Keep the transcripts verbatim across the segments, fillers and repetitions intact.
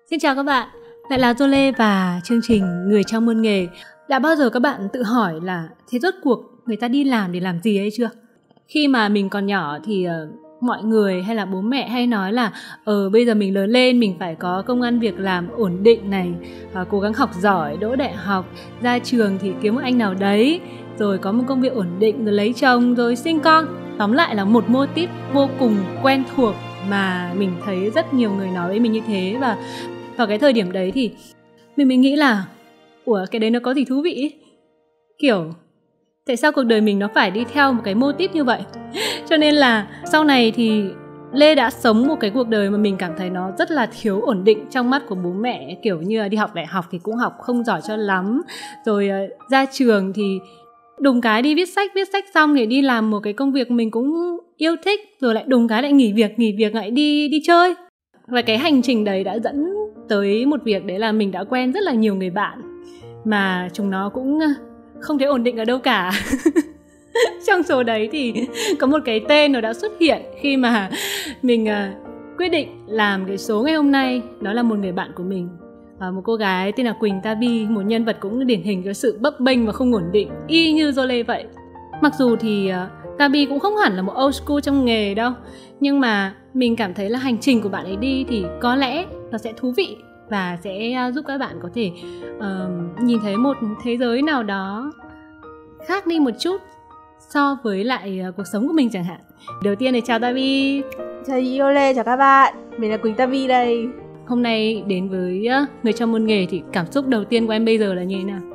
Xin chào các bạn, lại là Zole và chương trình Người trong muôn nghề. Đã bao giờ các bạn tự hỏi là thế rốt cuộc người ta đi làm để làm gì ấy chưa? Khi mà mình còn nhỏ thì uh, mọi người hay là bố mẹ hay nói là ờ bây giờ mình lớn lên mình phải có công ăn việc làm ổn định này, uh, cố gắng học giỏi, đỗ đại học, ra trường thì kiếm một anh nào đấy, rồi có một công việc ổn định, rồi lấy chồng, rồi sinh con. Tóm lại là một mô típ vô cùng quen thuộc mà mình thấy rất nhiều người nói với mình như thế. Và vào cái thời điểm đấy thì mình mới nghĩ là ủa cái đấy nó có gì thú vị ấy? Kiểu tại sao cuộc đời mình nó phải đi theo một cái mô típ như vậy? Cho nên là sau này thì Lê đã sống một cái cuộc đời mà mình cảm thấy nó rất là thiếu ổn định trong mắt của bố mẹ. Kiểu như là đi học đại học thì cũng học không giỏi cho lắm, rồi uh, ra trường thì đùng cái đi viết sách, viết sách xong thì đi làm một cái công việc mình cũng yêu thích, rồi lại đùng cái lại nghỉ việc, nghỉ việc lại đi đi chơi. Và cái hành trình đấy đã dẫn tới một việc, đấy là mình đã quen rất là nhiều người bạn mà chúng nó cũng không thấy ổn định ở đâu cả. Trong số đấy thì có một cái tên nó đã xuất hiện khi mà mình uh, quyết định làm cái số ngày hôm nay. Đó là một người bạn của mình, uh, một cô gái tên là Quỳnh Tabi, một nhân vật cũng điển hình cho sự bấp bênh và không ổn định, y như Zole vậy. Mặc dù thì uh, Tabi cũng không hẳn là một old school trong nghề đâu, nhưng mà mình cảm thấy là hành trình của bạn ấy đi thì có lẽ nó sẽ thú vị và sẽ giúp các bạn có thể uh, nhìn thấy một thế giới nào đó khác đi một chút so với lại uh, cuộc sống của mình chẳng hạn. Đầu tiên thì chào Tabi. Chào Zole, chào các bạn. Mình là Quỳnh Tabi đây. Hôm nay đến với uh, Người trong muôn nghề thì cảm xúc đầu tiên của em bây giờ là như thế nào?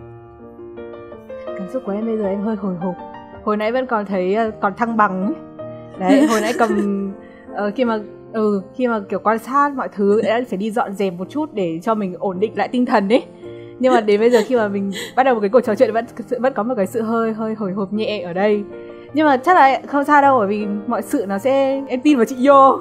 Cảm xúc của em bây giờ em hơi hồi hộp. Hồi nãy vẫn còn thấy uh, còn thăng bằng ấy. Đấy, hồi nãy cầm uh, khi mà ừ khi mà kiểu quan sát mọi thứ đã phải đi dọn dẹp một chút để cho mình ổn định lại tinh thần ấy. Nhưng mà đến bây giờ khi mà mình bắt đầu một cái cuộc trò chuyện vẫn vẫn có một cái sự hơi hơi hồi hộp nhẹ ở đây. Nhưng mà chắc là không sao đâu, bởi vì mọi sự nó sẽ, em tin vào chị vô.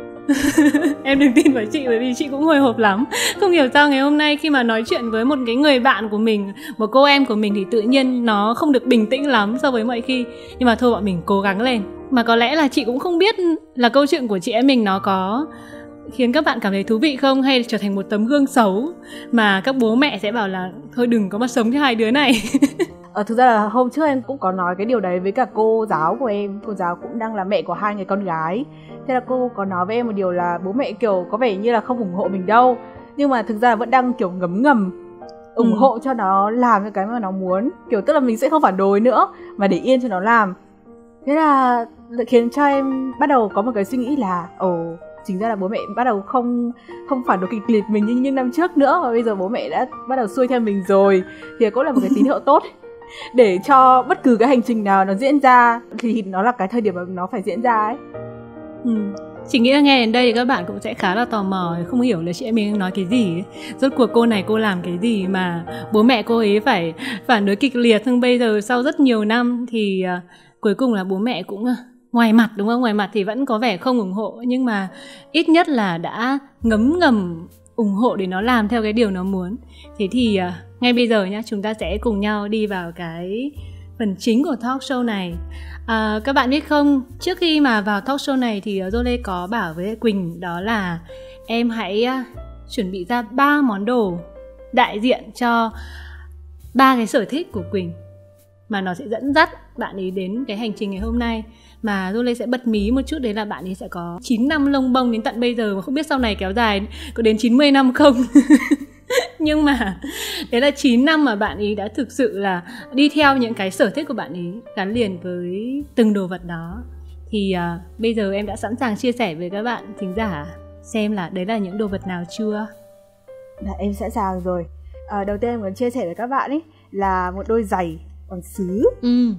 Em đừng tin vào chị, bởi vì chị cũng hồi hộp lắm. Không hiểu sao ngày hôm nay khi mà nói chuyện với một cái người bạn của mình, một cô em của mình, thì tự nhiên nó không được bình tĩnh lắm so với mọi khi. Nhưng mà thôi bọn mình cố gắng lên. Mà có lẽ là chị cũng không biết là câu chuyện của chị em mình nó có khiến các bạn cảm thấy thú vị không, hay trở thành một tấm gương xấu mà các bố mẹ sẽ bảo là thôi đừng có mà sống cho hai đứa này. Ờ, thực ra là hôm trước em cũng có nói cái điều đấy với cả cô giáo của em. Cô giáo cũng đang là mẹ của hai người con gái. Thế là cô có nói với em một điều là bố mẹ kiểu có vẻ như là không ủng hộ mình đâu, nhưng mà thực ra là vẫn đang kiểu ngấm ngầm ủng ừ. hộ cho nó làm cái mà nó muốn. Kiểu tức là mình sẽ không phản đối nữa mà để yên cho nó làm. Thế là khiến cho em bắt đầu có một cái suy nghĩ là ồ, chính ra là bố mẹ bắt đầu không không phản đối kịch liệt mình như những năm trước nữa, và bây giờ bố mẹ đã bắt đầu xuôi theo mình rồi, thì cũng là một cái tín hiệu tốt để cho bất cứ cái hành trình nào nó diễn ra thì nó là cái thời điểm mà nó phải diễn ra ấy. Ừ. Chị nghĩ là nghe đến đây thì các bạn cũng sẽ khá là tò mò, không hiểu là chị em mình nói cái gì ấy. Rốt cuộc cô này cô làm cái gì mà bố mẹ cô ấy phải phản đối kịch liệt. Nhưng bây giờ sau rất nhiều năm thì uh, cuối cùng là bố mẹ cũng uh, ngoài mặt, đúng không? Ngoài mặt thì vẫn có vẻ không ủng hộ, nhưng mà ít nhất là đã ngấm ngầm ủng hộ để nó làm theo cái điều nó muốn. Thế thì uh, ngay bây giờ nhá, chúng ta sẽ cùng nhau đi vào cái phần chính của talk show này. À, các bạn biết không, trước khi mà vào talk show này thì Zole có bảo với Quỳnh đó là em hãy uh, chuẩn bị ra ba món đồ đại diện cho ba cái sở thích của Quỳnh mà nó sẽ dẫn dắt bạn ấy đến cái hành trình ngày hôm nay. Mà Zole sẽ bật mí một chút, đấy là bạn ấy sẽ có chín năm lông bông đến tận bây giờ, mà không biết sau này kéo dài có đến chín mươi năm không. Nhưng mà đấy là chín năm mà bạn ấy đã thực sự là đi theo những cái sở thích của bạn ấy, gắn liền với từng đồ vật đó. Thì uh, bây giờ em đã sẵn sàng chia sẻ với các bạn thính giả xem là đấy là những đồ vật nào chưa? Dạ, em sẵn sàng rồi. À, đầu tiên em muốn chia sẻ với các bạn ấy là một đôi giày bằng sứ. Ừ.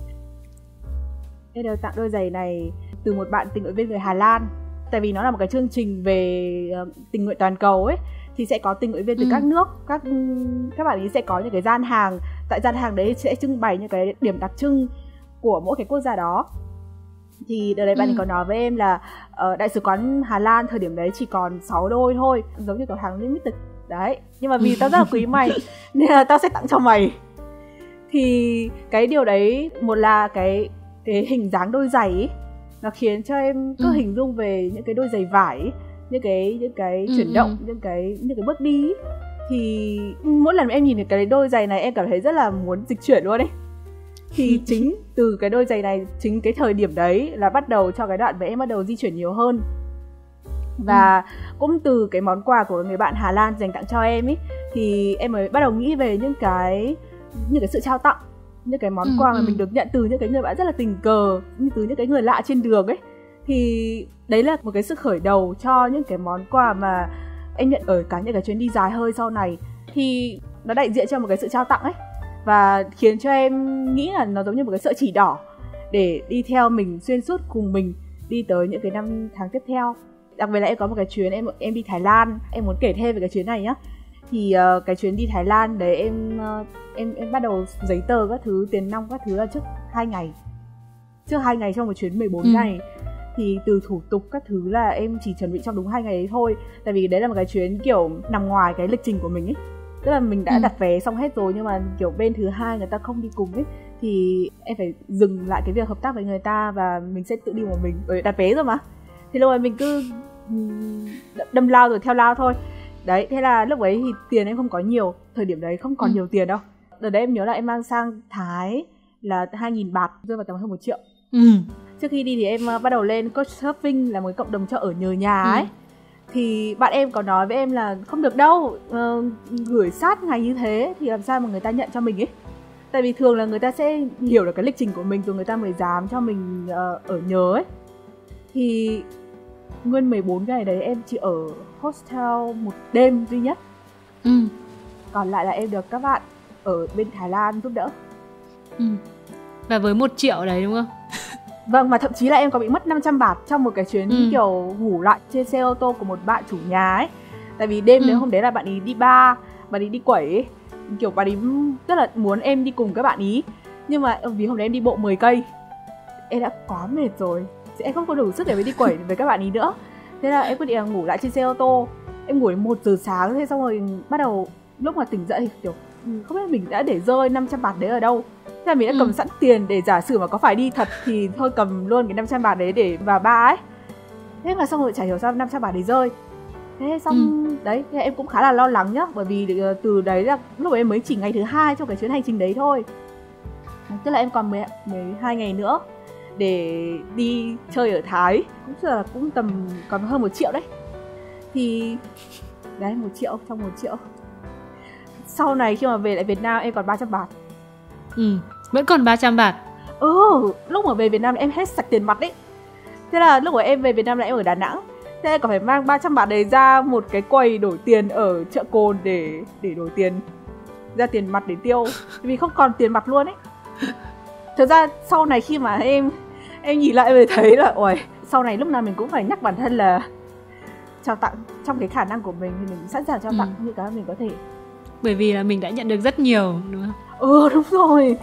Em được tặng đôi giày này từ một bạn tình nguyện viên người Hà Lan. Tại vì nó là một cái chương trình về uh, tình nguyện toàn cầu ấy, thì sẽ có tình nguyện viên từ ừ. các nước, các các bạn ấy sẽ có những cái gian hàng, tại gian hàng đấy sẽ trưng bày những cái điểm đặc trưng của mỗi cái quốc gia đó. Thì đợt đấy ừ. bạn ấy có nói với em là uh, đại sứ quán Hà Lan thời điểm đấy chỉ còn sáu đôi thôi, giống như kiểu hàng limited đấy. Nhưng mà vì tao rất là quý mày nên là tao sẽ tặng cho mày. Thì cái điều đấy, một là cái cái hình dáng đôi giày ấy, nó khiến cho em cứ ừ. hình dung về những cái đôi giày vải ấy. những cái những cái Ừ, chuyển ừ. động, những cái những cái bước đi ý. Thì mỗi lần em nhìn thấy cái đôi giày này em cảm thấy rất là muốn dịch chuyển luôn ấy. Thì chính từ cái đôi giày này, chính cái thời điểm đấy là bắt đầu cho cái đoạn mà em bắt đầu di chuyển nhiều hơn. Và ừ. cũng từ cái món quà của người bạn Hà Lan dành tặng cho em ấy, thì em mới bắt đầu nghĩ về những cái những cái sự trao tặng, những cái món ừ, quà mà ừ. mình được nhận từ những cái người bạn rất là tình cờ, từ những cái người lạ trên đường ấy. Thì đấy là một cái sự khởi đầu cho những cái món quà mà em nhận ở cả những cái chuyến đi dài hơi sau này. Thì nó đại diện cho một cái sự trao tặng ấy, và khiến cho em nghĩ là nó giống như một cái sợi chỉ đỏ để đi theo mình xuyên suốt cùng mình đi tới những cái năm tháng tiếp theo. Đặc biệt là em có một cái chuyến em em đi Thái Lan, em muốn kể thêm về cái chuyến này nhá. Thì uh, cái chuyến đi Thái Lan đấy em uh, em em bắt đầu giấy tờ các thứ, tiền nong các thứ là trước hai ngày. Trước hai ngày trong một chuyến mười bốn ừ. ngày. Thì từ thủ tục các thứ là em chỉ chuẩn bị trong đúng hai ngày đấy thôi. Tại vì đấy là một cái chuyến kiểu nằm ngoài cái lịch trình của mình ấy. Tức là mình đã ừ. đặt vé xong hết rồi, nhưng mà kiểu bên thứ hai người ta không đi cùng ấy, thì em phải dừng lại cái việc hợp tác với người ta và mình sẽ tự đi một mình, bởi đặt vé rồi mà. Thì lúc ấy mình cứ đâm lao rồi theo lao thôi. Đấy, thế là lúc ấy thì tiền em không có nhiều. Thời điểm đấy không còn ừ. nhiều tiền đâu. Đợt đấy em nhớ là em mang sang Thái là hai nghìn bạt, rơi vào tầm hơn một triệu. ừ. Trước khi đi thì em bắt đầu lên Couchsurfing, là một cái cộng đồng cho ở nhờ nhà ấy. ừ. Thì bạn em có nói với em là không được đâu, uh, gửi sát ngày như thế thì làm sao mà người ta nhận cho mình ấy. Tại vì thường là người ta sẽ hiểu được cái lịch trình của mình rồi người ta mới dám cho mình uh, ở nhờ ấy. Thì nguyên mười bốn ngày đấy em chỉ ở hostel một đêm duy nhất. ừ. Còn lại là em được các bạn ở bên Thái Lan giúp đỡ. ừ. Và với một triệu đấy đúng không? Vâng, mà thậm chí là em có bị mất năm trăm bạt trong một cái chuyến ừ. kiểu ngủ lại trên xe ô tô của một bạn chủ nhà ấy. Tại vì đêm ừ. đấy hôm đấy là bạn ý đi bar, bạn ý đi quẩy ấy. Kiểu bạn ý rất là muốn em đi cùng các bạn ý. Nhưng mà vì hôm đấy em đi bộ mười cây, em đã quá mệt rồi, em không có đủ sức để đi quẩy với các bạn ý nữa. Thế là em quyết định là ngủ lại trên xe ô tô. Em ngủ đến một giờ sáng, thế xong rồi bắt đầu lúc mà tỉnh dậy thì kiểu không biết mình đã để rơi năm trăm bạt đấy ở đâu. Thế là mình đã cầm ừ. sẵn tiền để giả sử mà có phải đi thật thì thôi cầm luôn cái năm trăm bạt đấy để vào bar ấy. Thế mà xong rồi chả hiểu sao năm trăm bạt đấy rơi. Thế xong ừ. đấy, thế em cũng khá là lo lắng nhá. Bởi vì từ đấy là lúc ấy em mới chỉ ngày thứ hai trong cái chuyến hành trình đấy thôi. Tức là em còn mười hai ngày nữa để đi chơi ở Thái. Cũng là cũng tầm còn hơn một triệu đấy. Thì đấy, một triệu trong một triệu. Sau này khi mà về lại Việt Nam em còn ba trăm bạt. Ừ, vẫn còn ba trăm bạt. Ừ, lúc mà về Việt Nam em hết sạch tiền mặt ấy. Thế là lúc mà em về Việt Nam là em ở Đà Nẵng. Thế em còn phải mang ba trăm bạt đấy ra một cái quầy đổi tiền ở chợ Cồn để để đổi tiền, ra tiền mặt để tiêu. Vì không còn tiền mặt luôn ấy. Thật ra sau này khi mà em em nhìn lại mới thấy là ôi, sau này lúc nào mình cũng phải nhắc bản thân là trao tặng trong cái khả năng của mình thì mình sẵn sàng trao tặng ừ. những cái mình có thể. Bởi vì là mình đã nhận được rất nhiều, đúng không? Ừ, đúng rồi.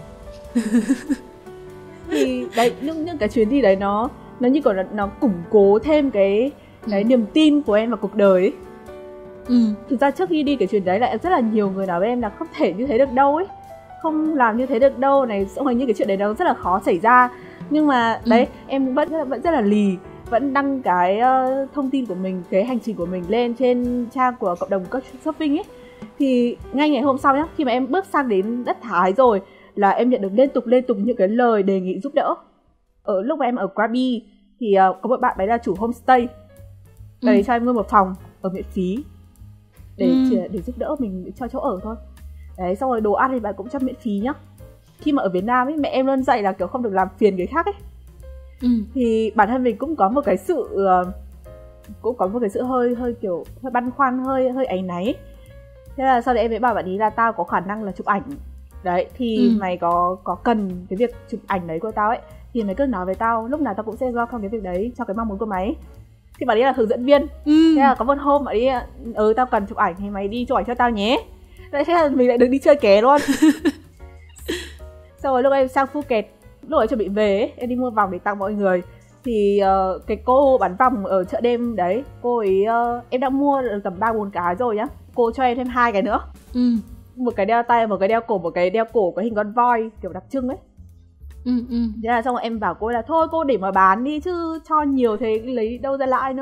Thì đấy, những, những cái chuyến đi đấy nó nó như kiểu là nó củng cố thêm cái cái ừ. niềm tin của em vào cuộc đời ấy. Ừ. Thực ra trước khi đi cái chuyến đấy là rất là nhiều người nói với em là không thể như thế được đâu ấy, không làm như thế được đâu này, xong rồi những cái chuyện đấy nó rất là khó xảy ra. Nhưng mà ừ. đấy, em vẫn vẫn rất là lì, vẫn đăng cái uh, thông tin của mình, cái hành trình của mình lên trên trang của cộng đồng Couchsurfing ấy. Thì ngay ngày hôm sau nhá, khi mà em bước sang đến đất Thái rồi là em nhận được liên tục liên tục những cái lời đề nghị giúp đỡ. Ở lúc mà em ở Krabi thì uh, có một bạn ấy là chủ homestay, đấy ừ. cho em nguyên một phòng ở miễn phí để ừ. để giúp đỡ mình, cho chỗ ở thôi. Đấy, xong rồi đồ ăn thì bạn cũng cho miễn phí nhá. Khi mà ở Việt Nam ấy, mẹ em luôn dạy là kiểu không được làm phiền người khác ấy. Ừ. Thì bản thân mình cũng có một cái sự uh, cũng có một cái sự hơi hơi kiểu hơi băn khoăn, hơi hơi áy náy. Thế là sau đấy em mới bảo bạn ý là tao có khả năng là chụp ảnh. Đấy, thì ừ. mày có có cần cái việc chụp ảnh đấy của tao ấy thì mày cứ nói với tao, lúc nào tao cũng sẽ do không cái việc đấy cho cái mong muốn của mày ấy. Thì bạn ấy là hướng dẫn viên. ừ. Thế là có một hôm bạn ấy ừ tao cần chụp ảnh thì mày đi chụp ảnh cho tao nhé. Đấy, thế là mình lại được đi chơi ké luôn. Sau rồi lúc em sang Phuket, lúc ấy chuẩn bị về ấy, em đi mua vòng để tặng mọi người. Thì uh, cái cô bán vòng ở chợ đêm đấy, cô ấy uh, em đã mua được tầm ba bốn cái rồi nhá. Cô cho em thêm hai cái nữa. ừ. Một cái đeo tay, một cái đeo cổ, một cái đeo cổ có hình con voi kiểu đặc trưng ấy. ừ, ừ. Thế là xong rồi em bảo cô là thôi cô để mà bán đi chứ cho nhiều thế lấy đâu ra lãi nữa.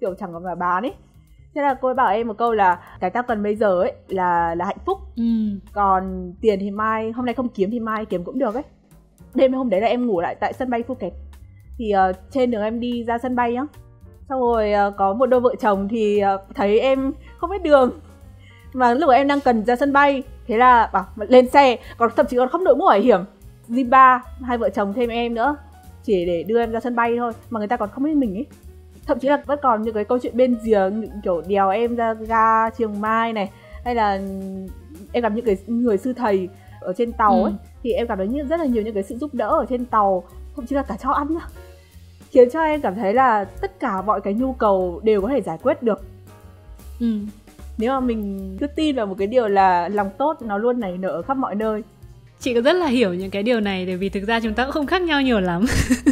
kiểu chẳng còn mà bán ấy. Thế là cô ấy bảo em một câu là cái tao cần bây giờ ấy là là hạnh phúc. Ừ. Còn tiền thì mai, hôm nay không kiếm thì mai kiếm cũng được ấy. Đêm hôm đấy là em ngủ lại tại sân bay Phuket. Thì uh, trên đường em đi ra sân bay nhá, xong rồi uh, có một đôi vợ chồng thì uh, thấy em không biết đường, mà lúc em đang cần ra sân bay, thế là bảo lên xe, còn thậm chí còn không đội mũ bảo hiểm. Zimba, hai vợ chồng thêm em nữa, chỉ để đưa em ra sân bay thôi, mà người ta còn không biết mình ấy. Thậm chí là vẫn còn những cái câu chuyện bên rìa, kiểu đèo em ra ga Chiang Mai này, hay là em gặp những cái người sư thầy ở trên tàu ấy, ừ. thì em cảm thấy rất là nhiều những cái sự giúp đỡ ở trên tàu, thậm chí là cả cho ăn nhá, khiến cho em cảm thấy là tất cả mọi cái nhu cầu đều có thể giải quyết được. Ừ. Nếu mà mình cứ tin vào một cái điều là lòng tốt nó luôn nảy nở ở khắp mọi nơi. Chị có rất là hiểu những cái điều này, bởi vì thực ra chúng ta cũng không khác nhau nhiều lắm.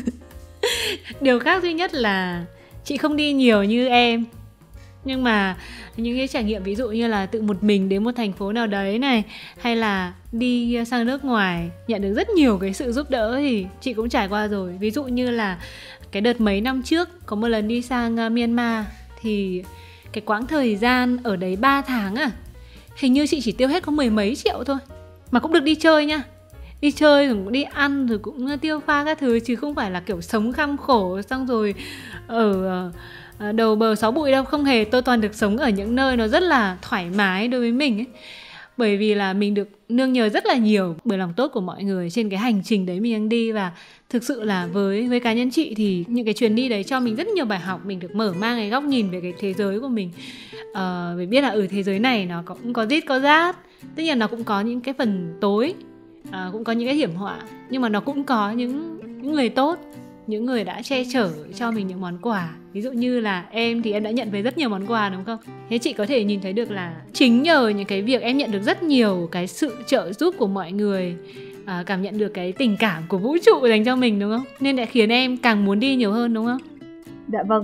Điều khác duy nhất là chị không đi nhiều như em, nhưng mà những cái trải nghiệm ví dụ như là tự một mình đến một thành phố nào đấy này, hay là đi sang nước ngoài nhận được rất nhiều cái sự giúp đỡ thì chị cũng trải qua rồi. Ví dụ như là cái đợt mấy năm trước có một lần đi sang Myanmar, thì cái quãng thời gian ở đấy ba tháng à, hình như chị chỉ tiêu hết có mười mấy triệu thôi, mà cũng được đi chơi nha. Đi chơi rồi cũng đi ăn rồi cũng tiêu pha các thứ, chứ không phải là kiểu sống kham khổ xong rồi ở đầu bờ sáu bụi đâu. Không hề, tôi toàn được sống ở những nơi nó rất là thoải mái đối với mình ấy. Bởi vì là mình được nương nhờ rất là nhiều bởi lòng tốt của mọi người trên cái hành trình đấy mình đang đi. Và thực sự là với, với cá nhân chị thì những cái chuyến đi đấy cho mình rất nhiều bài học. Mình được mở mang cái góc nhìn về cái thế giới của mình. Ờ, vì biết là ở thế giới này nó cũng có rít có rát. Tất nhiên nó cũng có những cái phần tối, à, cũng có những cái hiểm họa, nhưng mà nó cũng có những, những người tốt, những người đã che chở cho mình những món quà. Ví dụ như là em thì em đã nhận về rất nhiều món quà đúng không? Thế chị có thể nhìn thấy được là chính nhờ những cái việc em nhận được rất nhiều cái sự trợ giúp của mọi người, à, cảm nhận được cái tình cảm của vũ trụ dành cho mình đúng không? Nên đã khiến em càng muốn đi nhiều hơn đúng không? Dạ vâng.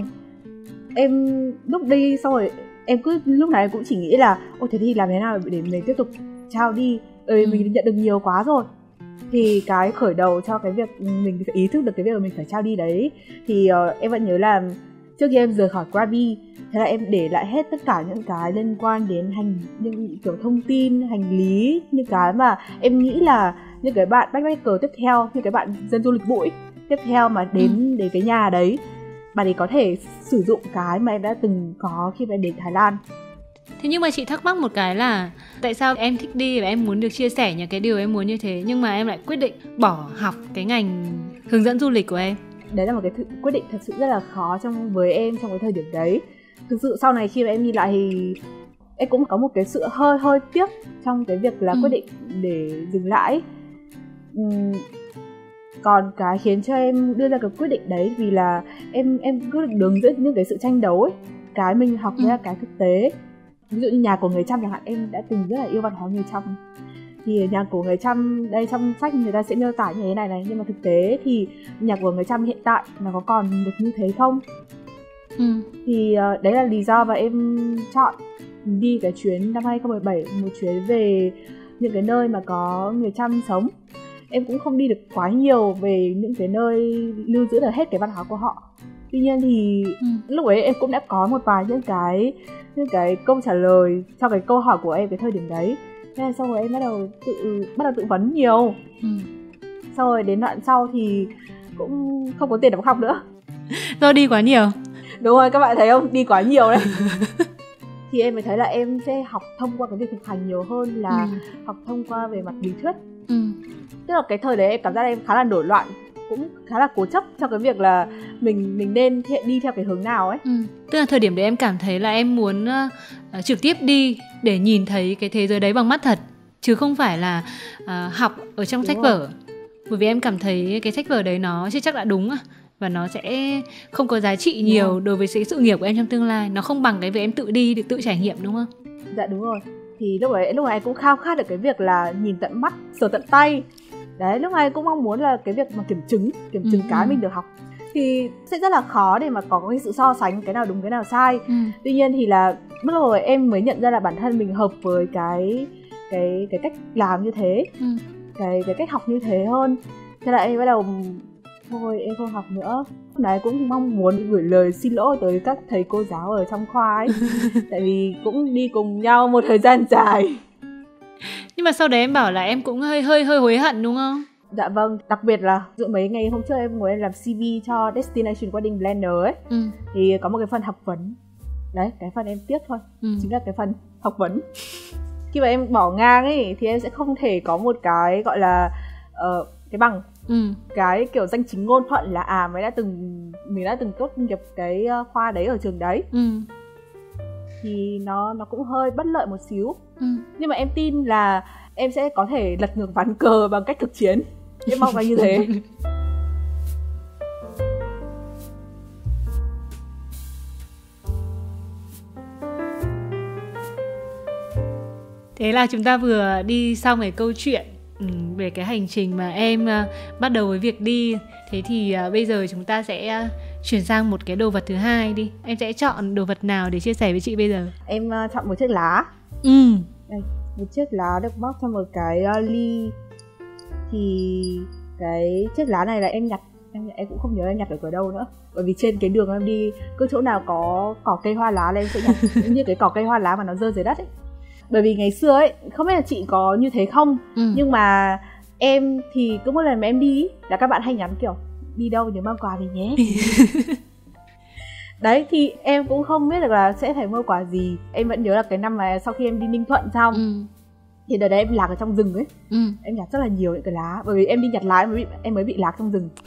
Em lúc đi xong rồi em cứ lúc này em cũng chỉ nghĩ là ôi thế thì làm thế nào để mình tiếp tục trao đi, ừ, ừ. mình nhận được nhiều quá rồi. Thì cái khởi đầu cho cái việc mình phải ý thức được cái việc mà mình phải trao đi đấy, thì uh, em vẫn nhớ là trước khi em rời khỏi Krabi, thế là em để lại hết tất cả những cái liên quan đến hành, những kiểu thông tin, hành lý, những cái mà em nghĩ là những cái bạn backpacker tiếp theo, những cái bạn dân du lịch bụi tiếp theo mà đến ừ. đến cái nhà đấy, bạn ấy có thể sử dụng cái mà em đã từng có khi mà em đến Thái Lan. Thế nhưng mà chị thắc mắc một cái là tại sao em thích đi và em muốn được chia sẻ những cái điều em muốn như thế, nhưng mà em lại quyết định bỏ học cái ngành hướng dẫn du lịch của em? Đấy là một cái th- quyết định thật sự rất là khó trong với em trong cái thời điểm đấy. Thực sự sau này khi mà em nhìn lại thì em cũng có một cái sự hơi hơi tiếc trong cái việc là ừ. quyết định để dừng lại. Uhm, còn cái khiến cho em đưa ra cái quyết định đấy vì là em em cứ đứng giữa những cái sự tranh đấu ấy, cái mình học với ừ. cái thực tế. Ví dụ như nhà của người Chăm chẳng hạn, em đã từng rất là yêu văn hóa người Chăm. Thì nhà của người Chăm, đây trong sách người ta sẽ miêu tả như thế này này, nhưng mà thực tế thì nhà của người Chăm hiện tại nó có còn được như thế không? Ừ. Thì uh, đấy là lý do mà em chọn đi cái chuyến năm hai không một bảy, một chuyến về những cái nơi mà có người Chăm sống. Em cũng không đi được quá nhiều về những cái nơi lưu giữ được hết cái văn hóa của họ. Tuy nhiên thì ừ. lúc ấy em cũng đã có một vài những cái những cái câu trả lời cho cái câu hỏi của em cái thời điểm đấy. Nên sau rồi em bắt đầu tự bắt đầu tự vấn nhiều. Ừ. Sau rồi đến đoạn sau thì cũng không có tiền để học nữa. Do đi quá nhiều. Đúng rồi, các bạn thấy không? Đi quá nhiều đấy. Thì em mới thấy là em sẽ học thông qua cái việc thực hành nhiều hơn là ừ. học thông qua về mặt lý thuyết. Ừ. Tức là cái thời đấy em cảm giác em khá là nổi loạn, cũng khá là cố chấp trong cái việc là mình mình nên đi theo cái hướng nào ấy. Ừ. Tức là thời điểm đấy em cảm thấy là em muốn uh, trực tiếp đi để nhìn thấy cái thế giới đấy bằng mắt thật, chứ không phải là uh, học ở trong đúng sách rồi. Vở. Bởi vì em cảm thấy cái sách vở đấy nó chưa chắc đã đúng và nó sẽ không có giá trị nhiều đúng đối với sự, sự nghiệp của em trong tương lai. Nó không bằng cái việc em tự đi để tự trải nghiệm đúng không? Dạ đúng rồi. Thì lúc ấy lúc ấy cũng khao khát được cái việc là nhìn tận mắt, sờ tận tay. Đấy, lúc này cũng mong muốn là cái việc mà kiểm chứng, kiểm chứng ừ, cái ừ. mình được học thì sẽ rất là khó để mà có cái sự so sánh cái nào đúng cái nào sai. Ừ. Tuy nhiên thì là lúc rồi em mới nhận ra là bản thân mình hợp với cái cái cái cách làm như thế, ừ. cái cái cách học như thế hơn. Thế là em bắt đầu thôi em không học nữa. Đấy, cũng mong muốn gửi lời xin lỗi tới các thầy cô giáo ở trong khoa ấy. Tại vì cũng đi cùng nhau một thời gian dài. Nhưng mà sau đấy em bảo là em cũng hơi hơi hơi hối hận đúng không? Dạ vâng, đặc biệt là dụ mấy ngày hôm trước em ngồi em làm xê vê cho Destination Wedding Planner ấy. Ừ. Thì có một cái phần học vấn. Đấy, cái phần em tiếc thôi. Ừ. Chính là cái phần học vấn. Khi mà em bỏ ngang ấy thì em sẽ không thể có một cái gọi là uh, cái bằng. Ừ. Cái kiểu danh chính ngôn thuận là à mới đã từng mình đã từng tốt nghiệp cái khoa đấy ở trường đấy. Ừ. Thì nó nó cũng hơi bất lợi một xíu. Ừ. Nhưng mà em tin là em sẽ có thể lật ngược ván cờ bằng cách thực chiến. Em mong là như thế. Thế là chúng ta vừa đi xong cái câu chuyện về cái hành trình mà em bắt đầu với việc đi. Thế thì bây giờ chúng ta sẽ chuyển sang một cái đồ vật thứ hai đi. Em sẽ chọn đồ vật nào để chia sẻ với chị bây giờ? Em chọn một chiếc lá. Ừ. Đây, một chiếc lá được bóc trong một cái ly. Thì cái chiếc lá này là em nhặt em, em cũng không nhớ em nhặt được ở đâu nữa. Bởi vì trên cái đường em đi, cứ chỗ nào có cỏ cây hoa lá là em sẽ nhặt. Như cái cỏ cây hoa lá mà nó rơi dưới đất ấy. Bởi vì ngày xưa ấy, không biết là chị có như thế không, ừ. Nhưng mà em thì cứ mỗi lần mà em đi là các bạn hay nhắn kiểu đi đâu nhớ mang quà về nhé. Đấy, thì em cũng không biết được là sẽ phải mua quà gì. Em vẫn nhớ là cái năm mà sau khi em đi Ninh Thuận xong, ừ. Thì đợt đấy em lạc ở trong rừng ấy, ừ. Em nhặt rất là nhiều những cái lá. Bởi vì em đi nhặt lá em mới bị, em mới bị lạc trong rừng.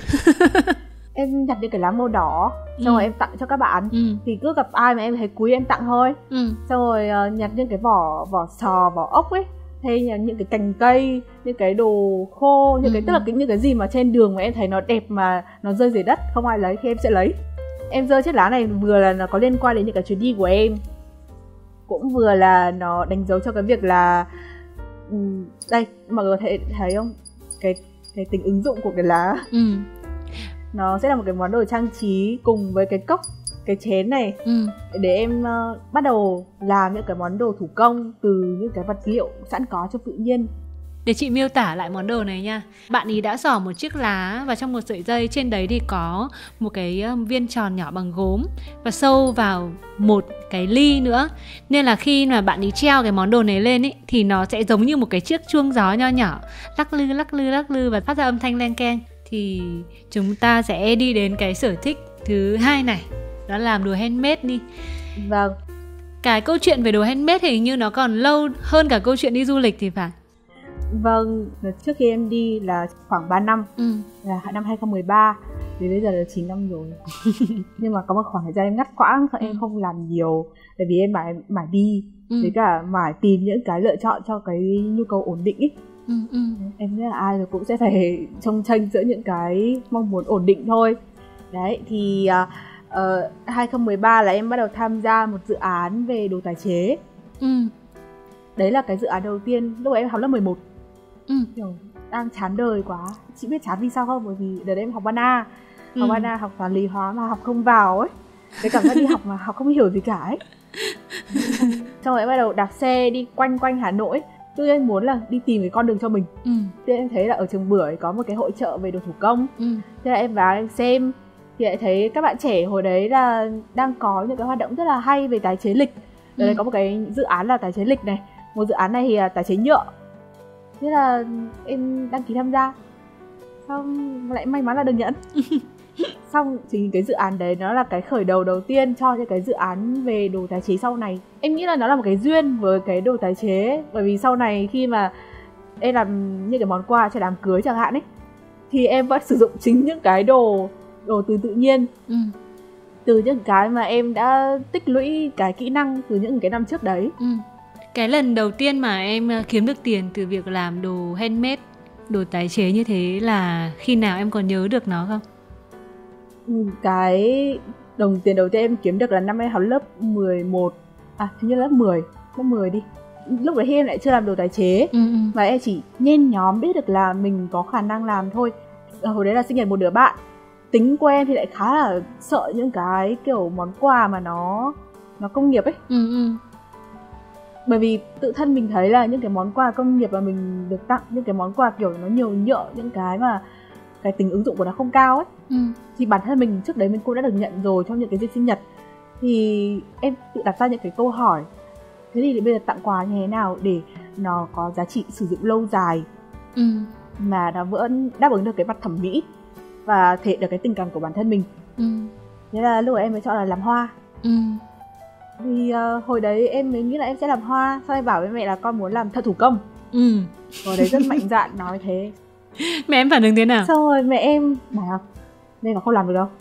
Em nhặt những cái lá màu đỏ, xong ừ. rồi em tặng cho các bạn, ừ. Thì cứ gặp ai mà em thấy quý em tặng thôi, ừ. Xong rồi uh, nhặt những cái vỏ vỏ sò, vỏ ốc ấy, hay là những cái cành cây, những cái đồ khô, những ừ. cái tức là cái, những cái gì mà trên đường mà em thấy nó đẹp mà nó rơi dưới đất không ai lấy thì em sẽ lấy. Em rơi chiếc lá này vừa là nó có liên quan đến những cái chuyến đi của em, cũng vừa là nó đánh dấu cho cái việc là um, đây mọi người thấy thấy không, cái cái tính ứng dụng của cái lá. Ừ. Nó sẽ là một cái món đồ trang trí cùng với cái cốc, cái chén này, ừ. Để em uh, bắt đầu làm những cái món đồ thủ công từ những cái vật liệu sẵn có trong tự nhiên. Để chị miêu tả lại món đồ này nha. Bạn ý đã xỏ một chiếc lá và trong một sợi dây, trên đấy thì có một cái viên tròn nhỏ bằng gốm và sâu vào một cái ly nữa. Nên là khi mà bạn ý treo cái món đồ này lên ý, thì nó sẽ giống như một cái chiếc chuông gió nho nhỏ, lắc lư lắc lư lắc lư và phát ra âm thanh len keng. Thì chúng ta sẽ đi đến cái sở thích thứ hai này, đó là làm đồ handmade đi. Vâng. Cái câu chuyện về đồ handmade thì hình như nó còn lâu hơn cả câu chuyện đi du lịch thì phải. Vâng, trước khi em đi là khoảng ba năm, ừ. Là năm hai không một ba, thì bây giờ là chín năm rồi. Nhưng mà có một khoảng thời gian em ngắt quãng, em không làm nhiều. Tại vì em mãi, mãi đi, ừ. Với cả mãi tìm những cái lựa chọn cho cái nhu cầu ổn định ý. Ừ, ừ. Em nghĩ là ai rồi cũng sẽ phải trông tranh giữa những cái mong muốn ổn định thôi. Đấy, thì uh, uh, hai không một ba là em bắt đầu tham gia một dự án về đồ tái chế. Ừ. Đấy là cái dự án đầu tiên, lúc em học lớp mười một. Ừ. Kiểu đang chán đời quá. Chị biết chán vì sao không? Bởi vì đợt đấy em học ban A, ừ. Học ban A, học toán lý hóa mà học không vào ấy. Cái cảm giác đi học mà học không hiểu gì cả ấy. Xong rồi em bắt đầu đạp xe đi quanh quanh Hà Nội. Tôi em muốn là đi tìm cái con đường cho mình. Ừ. Thế em thấy là ở trường Bưởi có một cái hội chợ về đồ thủ công. Ừ. Thế là em vào em xem, thì lại thấy các bạn trẻ hồi đấy là đang có những cái hoạt động rất là hay về tái chế lịch. Ở đây ừ. có một cái dự án là tái chế lịch này, một dự án này thì là tái chế nhựa. Thế là em đăng ký tham gia, xong lại may mắn là được nhận. Xong thì cái dự án đấy nó là cái khởi đầu đầu tiên cho những cái dự án về đồ tái chế sau này. Em nghĩ là nó là một cái duyên với cái đồ tái chế. Bởi vì sau này khi mà em làm những cái món quà cho đám cưới chẳng hạn ấy, thì em vẫn sử dụng chính những cái đồ đồ từ tự nhiên, ừ. Từ những cái mà em đã tích lũy cái kỹ năng từ những cái năm trước đấy. Ừ. Cái lần đầu tiên mà em kiếm được tiền từ việc làm đồ handmade, đồ tái chế như thế là khi nào, em còn nhớ được nó không? Cái đồng tiền đầu tiên em kiếm được là năm em học lớp mười một. À, hình như lớp mười, lớp mười đi. Lúc đấy em lại chưa làm đồ tái chế, ừ, ừ. Và em chỉ nhen nhóm biết được là mình có khả năng làm thôi. Hồi đấy là sinh nhật một đứa bạn. Tính của em thì lại khá là sợ những cái kiểu món quà mà nó nó công nghiệp ấy, ừ, ừ. Bởi vì tự thân mình thấy là những cái món quà công nghiệp mà mình được tặng, những cái món quà kiểu nó nhiều nhựa, những cái mà cái tính ứng dụng của nó không cao ấy. Ừ. Thì bản thân mình trước đấy mình cũng đã được nhận rồi trong những cái dịp sinh nhật. Thì em tự đặt ra những cái câu hỏi, thế thì bây giờ tặng quà như thế nào để nó có giá trị sử dụng lâu dài, Ừ. mà nó vẫn đáp ứng được cái mặt thẩm mỹ và thể hiện được cái tình cảm của bản thân mình. Ừ. Thế là lúc ấy em mới chọn là làm hoa. Ừ. Thì uh, hồi đấy em mới nghĩ là em sẽ làm hoa. Sau em bảo với mẹ là con muốn làm thợ thủ công. Ừ. Hồi đấy rất mạnh dạn nói thế. Mẹ em phản ứng thế nào? Xong rồi mẹ em bảo đây mà không làm được đâu.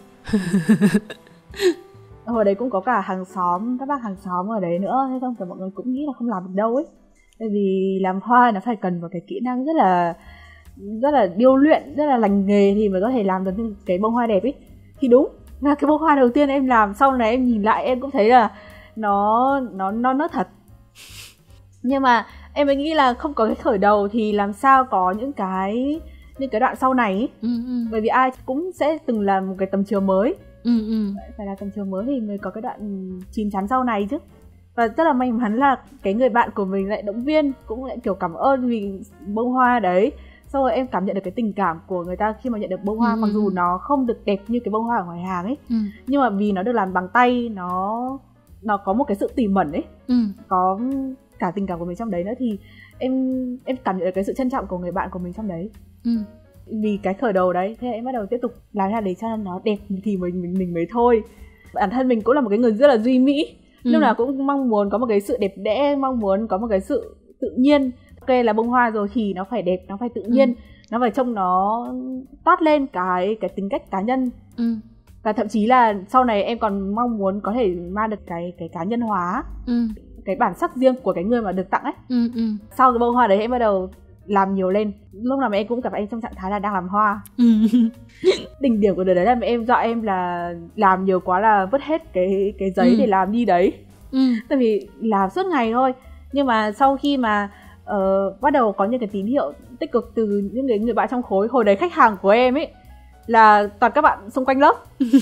Hồi đấy cũng có cả hàng xóm, các bác hàng xóm ở đấy nữa. Thế xong rồi mọi người cũng nghĩ là không làm được đâu ấy. Tại vì làm hoa nó phải cần một cái kỹ năng rất là rất là điêu luyện, rất là lành nghề thì mới có thể làm được những cái bông hoa đẹp ấy. Thì đúng là cái bông hoa đầu tiên em làm, sau này em nhìn lại em cũng thấy là nó nó nó nó thật. Nhưng mà em mới nghĩ là không có cái khởi đầu thì làm sao có những cái những cái đoạn sau này ấy. Ừ, ừ. Bởi vì ai cũng sẽ từng làm một cái tầm chiều mới. Ừ, ừ. Phải là tầm chiều mới thì mới có cái đoạn chín chắn sau này chứ. Và rất là may mắn là cái người bạn của mình lại động viên, cũng lại kiểu cảm ơn vì bông hoa đấy. Sau rồi em cảm nhận được cái tình cảm của người ta khi mà nhận được bông hoa. Ừ. Mặc dù nó không được đẹp như cái bông hoa ở ngoài hàng ấy. Ừ. Nhưng mà vì nó được làm bằng tay, nó nó có một cái sự tỉ mẩn ấy. Ừ. Có cả tình cảm của mình trong đấy nữa thì em em cảm nhận được cái sự trân trọng của người bạn của mình trong đấy. Ừ. Vì cái khởi đầu đấy, thế em bắt đầu tiếp tục làm ra để cho nó đẹp thì mình mình mình mới thôi. Bản thân mình cũng là một cái người rất là duy mỹ. Ừ. Lúc nào cũng mong muốn có một cái sự đẹp đẽ, mong muốn có một cái sự tự nhiên. Ok, là bông hoa rồi thì nó phải đẹp, nó phải tự nhiên. Ừ. Nó phải trông nó toát lên cái cái tính cách cá nhân. Ừ. Và thậm chí là sau này em còn mong muốn có thể mang được cái cái cá nhân hóa. Ừ. Cái bản sắc riêng của cái người mà được tặng ấy. Ừ, ừ. Sau cái bông hoa đấy em bắt đầu làm nhiều lên. Lúc nào mẹ em cũng gặp em trong trạng thái là đang làm hoa. Ừ. Đỉnh điểm của đời đấy là mẹ em dọa em là làm nhiều quá là vứt hết cái cái giấy. Ừ. Để làm đi đấy. Ừ. Tại vì làm suốt ngày thôi. Nhưng mà sau khi mà uh, bắt đầu có những cái tín hiệu tích cực từ những người, người bạn trong khối. Hồi đấy khách hàng của em ấy là toàn các bạn xung quanh lớp.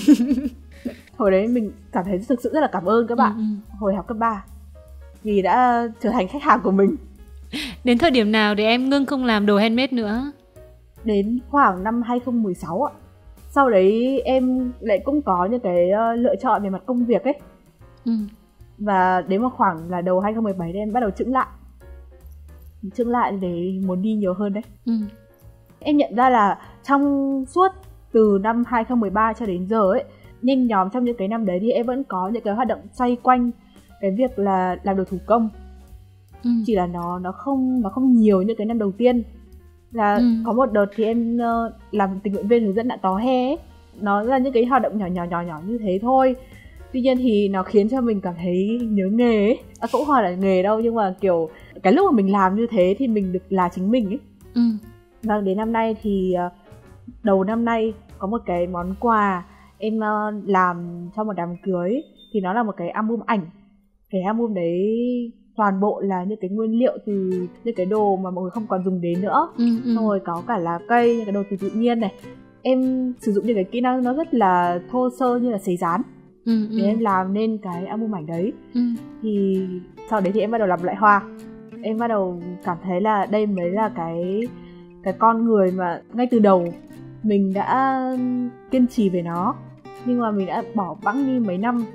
Hồi đấy mình cảm thấy thực sự rất là cảm ơn các bạn. Ừ, ừ. Hồi học cấp ba vì đã trở thành khách hàng của mình. Đến thời điểm nào thì em ngưng không làm đồ handmade nữa? Đến khoảng năm hai không một sáu ạ. Sau đấy em lại cũng có những cái uh, lựa chọn về mặt công việc ấy. Ừ. Và đến một khoảng là đầu hai không một bảy thì em bắt đầu chững lại. Chững lại để muốn đi nhiều hơn đấy. Ừ. Em nhận ra là trong suốt từ năm hai không một ba cho đến giờ ấy, nhanh nhóm trong những cái năm đấy thì em vẫn có những cái hoạt động xoay quanh cái việc là làm đồ thủ công. Ừ. Chỉ là nó nó không nó không nhiều như cái năm đầu tiên. Là ừ. có một đợt thì em uh, làm tình nguyện viên hướng dẫn nạn tó he ấy. Nó là những cái hoạt động nhỏ nhỏ nhỏ nhỏ như thế thôi. Tuy nhiên thì nó khiến cho mình cảm thấy nhớ nghề ấy. À, cũng không phải là nghề đâu, nhưng mà kiểu cái lúc mà mình làm như thế thì mình được là chính mình ấy. Ừ. Và đến năm nay thì uh, đầu năm nay có một cái món quà em uh, làm cho một đám cưới. Thì nó là một cái album ảnh. Cái album đấy toàn bộ là những cái nguyên liệu từ những cái đồ mà mọi người không còn dùng đến nữa. Ừ, ừ. Xong rồi có cả lá cây, những cái đồ từ tự nhiên này. Em sử dụng những cái kỹ năng nó rất là thô sơ như là sấy dán. Ừ, để ừ. em làm nên cái album ảnh đấy. Ừ. Thì sau đấy thì em bắt đầu làm lại hoa. Em bắt đầu cảm thấy là đây mới là cái cái con người mà ngay từ đầu mình đã kiên trì về nó, nhưng mà mình đã bỏ bẵng đi mấy năm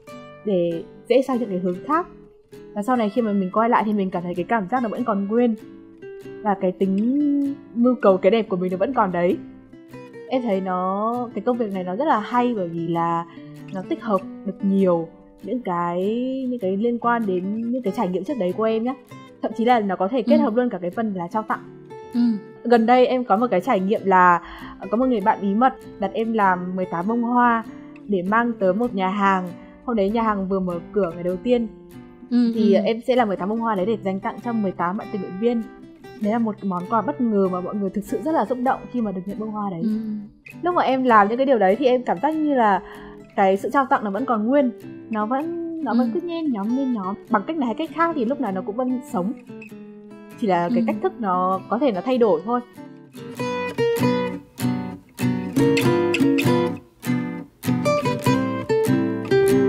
để dễ sang những cái hướng khác. Và sau này khi mà mình quay lại thì mình cảm thấy cái cảm giác nó vẫn còn nguyên. Và cái tính mưu cầu cái đẹp của mình nó vẫn còn đấy. Em thấy nó cái công việc này nó rất là hay, bởi vì là nó tích hợp được nhiều những cái những cái liên quan đến những cái trải nghiệm trước đấy của em nhé. Thậm chí là nó có thể kết ừ. hợp luôn cả cái phần là trao tặng. Ừ. Gần đây em có một cái trải nghiệm là có một người bạn bí mật đặt em làm mười tám bông hoa để mang tới một nhà hàng. Hôm đấy nhà hàng vừa mở cửa ngày đầu tiên. Ừ, thì ừ. em sẽ làm mười tám bông hoa đấy để dành tặng cho mười tám bạn tình nguyện viên. Đấy là một món quà bất ngờ mà mọi người thực sự rất là xúc động khi mà được nhận bông hoa đấy. Ừ. Lúc mà em làm những cái điều đấy thì em cảm giác như là cái sự trao tặng nó vẫn còn nguyên. Nó vẫn nó ừ. vẫn cứ nhen nhóm nhen nhóm. Bằng cách này hay cách khác thì lúc nào nó cũng vẫn sống. Chỉ là cái ừ. cách thức nó có thể nó thay đổi thôi.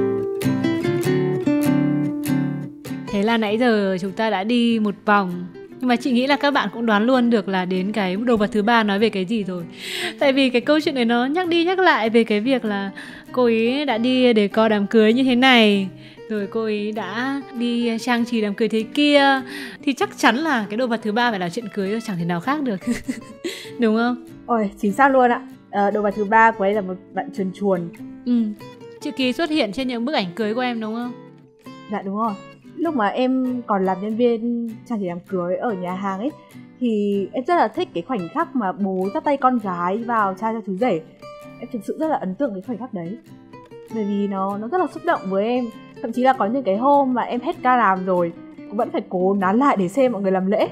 Thế là nãy giờ chúng ta đã đi một vòng Nhưng mà chị nghĩ là các bạn cũng đoán luôn được là đến cái đồ vật thứ ba nói về cái gì rồi. Tại vì cái câu chuyện này nó nhắc đi nhắc lại về cái việc là cô ấy đã đi để có đám cưới như thế này, rồi cô ấy đã đi trang trí đám cưới thế kia, thì chắc chắn là cái đồ vật thứ ba phải là chuyện cưới rồi, chẳng thể nào khác được. Đúng không? Ôi, chính xác luôn ạ. À, đồ vật thứ ba của ấy là một bạn chuồn chuồn. Ừ. Chữ ký xuất hiện trên những bức ảnh cưới của em đúng không? Dạ đúng rồi. Lúc mà em còn làm nhân viên trang trí đám cưới ở nhà hàng ấy, thì em rất là thích cái khoảnh khắc mà bố dắt tay con gái vào trao cho chú rể. Em thực sự rất là ấn tượng cái khoảnh khắc đấy, bởi vì nó nó rất là xúc động với em. Thậm chí là có những cái hôm mà em hết ca làm rồi cũng vẫn phải cố nán lại để xem mọi người làm lễ.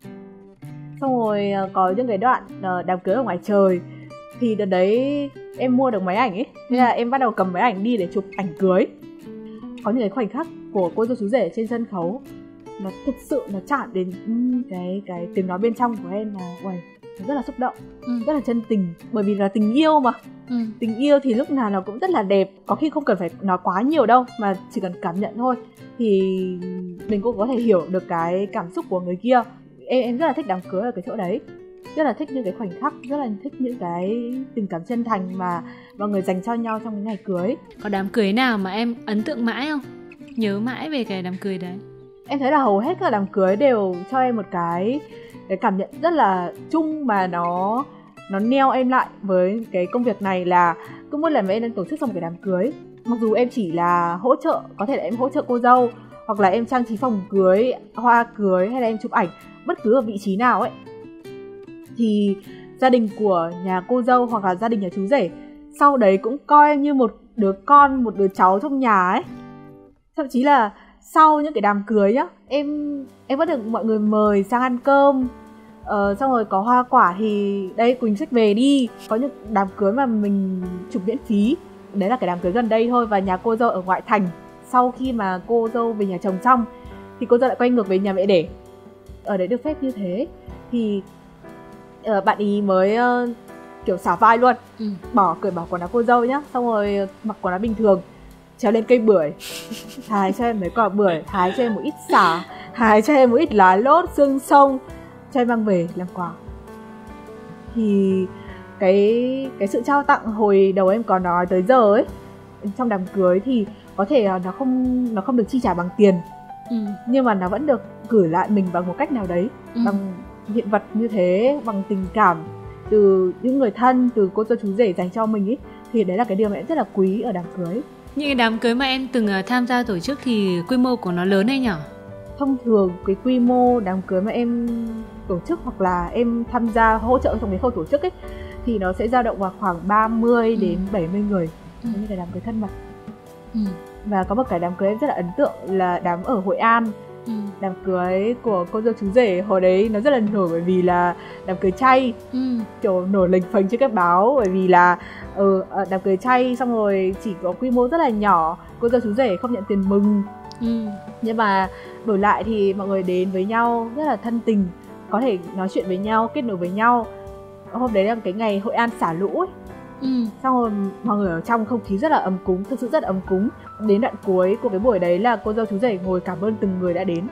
Xong rồi có những cái đoạn đám cưới ở ngoài trời, thì đợt đấy em mua được máy ảnh ấy, nên là em bắt đầu cầm máy ảnh đi để chụp ảnh cưới. Có những cái khoảnh khắc của cô dâu chú rể trên sân khấu, nó thực sự nó chạm đến cái cái tiếng nói bên trong của em, là uầy, nó rất là xúc động, ừ. rất là chân tình, bởi vì là tình yêu mà. Ừ. Tình yêu thì lúc nào nó cũng rất là đẹp, có khi không cần phải nói quá nhiều đâu, mà chỉ cần cảm nhận thôi thì mình cũng có thể hiểu được cái cảm xúc của người kia. Em, em rất là thích đám cưới ở cái chỗ đấy, rất là thích những cái khoảnh khắc, rất là thích những cái tình cảm chân thành mà mọi người dành cho nhau trong cái ngày cưới. Có đám cưới nào mà em ấn tượng mãi không? Nhớ mãi về cái đám cưới đấy? Em thấy là hầu hết các đám cưới đều cho em một cái cái cảm nhận rất là chung, mà nó nó neo em lại với cái công việc này, là cứ mỗi lần mà em đang tổ chức xong cái đám cưới, mặc dù em chỉ là hỗ trợ, có thể là em hỗ trợ cô dâu, hoặc là em trang trí phòng cưới, hoa cưới, hay là em chụp ảnh, bất cứ ở vị trí nào ấy, thì gia đình của nhà cô dâu hoặc là gia đình nhà chú rể sau đấy cũng coi em như một đứa con, một đứa cháu trong nhà ấy. Thậm chí là sau những cái đám cưới nhá, em em vẫn được mọi người mời sang ăn cơm, ờ, xong rồi có hoa quả thì đây Quỳnh xách về đi. Có những đám cưới mà mình chụp miễn phí, đấy là cái đám cưới gần đây thôi, và nhà cô dâu ở ngoại thành. Sau khi mà cô dâu về nhà chồng xong thì cô dâu lại quay ngược về nhà mẹ đẻ, ở đấy được phép như thế. Thì uh, bạn ý mới uh, kiểu xả vai luôn, ừ. bỏ cởi bỏ quần áo cô dâu nhá, xong rồi mặc quần áo bình thường, trèo lên cây bưởi, hái cho em mấy quả bưởi, hái cho em một ít xả, hái cho em một ít lá lốt, xương sông, cho em mang về làm quà. Thì cái cái sự trao tặng hồi đầu em có nói tới giờ ấy, trong đám cưới thì có thể nó không nó không được chi trả bằng tiền, ừ. nhưng mà nó vẫn được gửi lại mình bằng một cách nào đấy, ừ. bằng hiện vật như thế, bằng tình cảm từ những người thân, từ cô dâu chú rể dành cho mình ấy, thì đấy là cái điều mà em rất là quý ở đám cưới. Những cái đám cưới mà em từng tham gia tổ chức thì quy mô của nó lớn hay nhỏ? Thông thường cái quy mô đám cưới mà em tổ chức hoặc là em tham gia hỗ trợ trong cái khâu tổ chức ấy, thì nó sẽ dao động vào khoảng ba mươi ừ. đến bảy mươi người, ừ. những cái đám cưới thân mật. Ừ. Và có một cái đám cưới em rất là ấn tượng là đám ở Hội An. Ừ. Đám cưới của cô dâu chú rể hồi đấy nó rất là nổi, bởi vì là đám cưới chay, ừ. kiểu nổi lềnh phềnh trên các báo, bởi vì là ừ, đám cưới chay, xong rồi chỉ có quy mô rất là nhỏ, cô dâu chú rể không nhận tiền mừng, ừ. nhưng mà đổi lại thì mọi người đến với nhau rất là thân tình, có thể nói chuyện với nhau, kết nối với nhau. Hôm đấy là cái ngày Hội An xả lũ ấy, ừ. xong rồi mọi người ở trong không khí rất là ấm cúng, thực sự rất là ấm cúng. Đến đoạn cuối của cái buổi đấy là cô dâu chú rể ngồi cảm ơn từng người đã đến,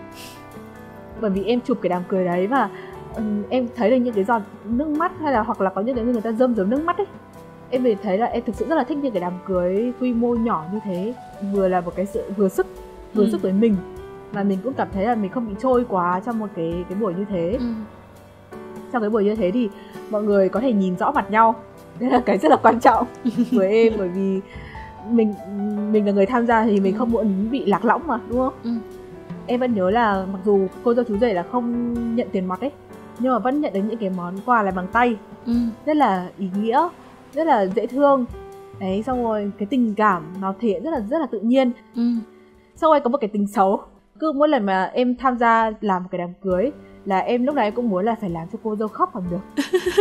bởi vì em chụp cái đám cưới đấy và um, em thấy được những cái giọt nước mắt, hay là hoặc là có những cái người ta rơm rớm nước mắt ấy. Em về thấy là em thực sự rất là thích những cái đám cưới quy mô nhỏ như thế, vừa là một cái sự vừa sức vừa ừ. sức với mình, mà mình cũng cảm thấy là mình không bị trôi quá trong một cái cái buổi như thế. ừ. Trong cái buổi như thế thì mọi người có thể nhìn rõ mặt nhau, đây là cái rất là quan trọng với em, bởi vì mình mình là người tham gia thì mình ừ. không muốn bị lạc lõng mà, đúng không? ừ. Em vẫn nhớ là mặc dù cô dâu chú rể là không nhận tiền mặt ấy, nhưng mà vẫn nhận được những cái món quà là bằng tay, ừ. rất là ý nghĩa, rất là dễ thương đấy. Xong rồi cái tình cảm nó thể hiện rất là rất là tự nhiên. ừ. Xong rồi có một cái tính xấu, cứ mỗi lần mà em tham gia làm một cái đám cưới là em lúc này cũng muốn là phải làm cho cô dâu khóc bằng được.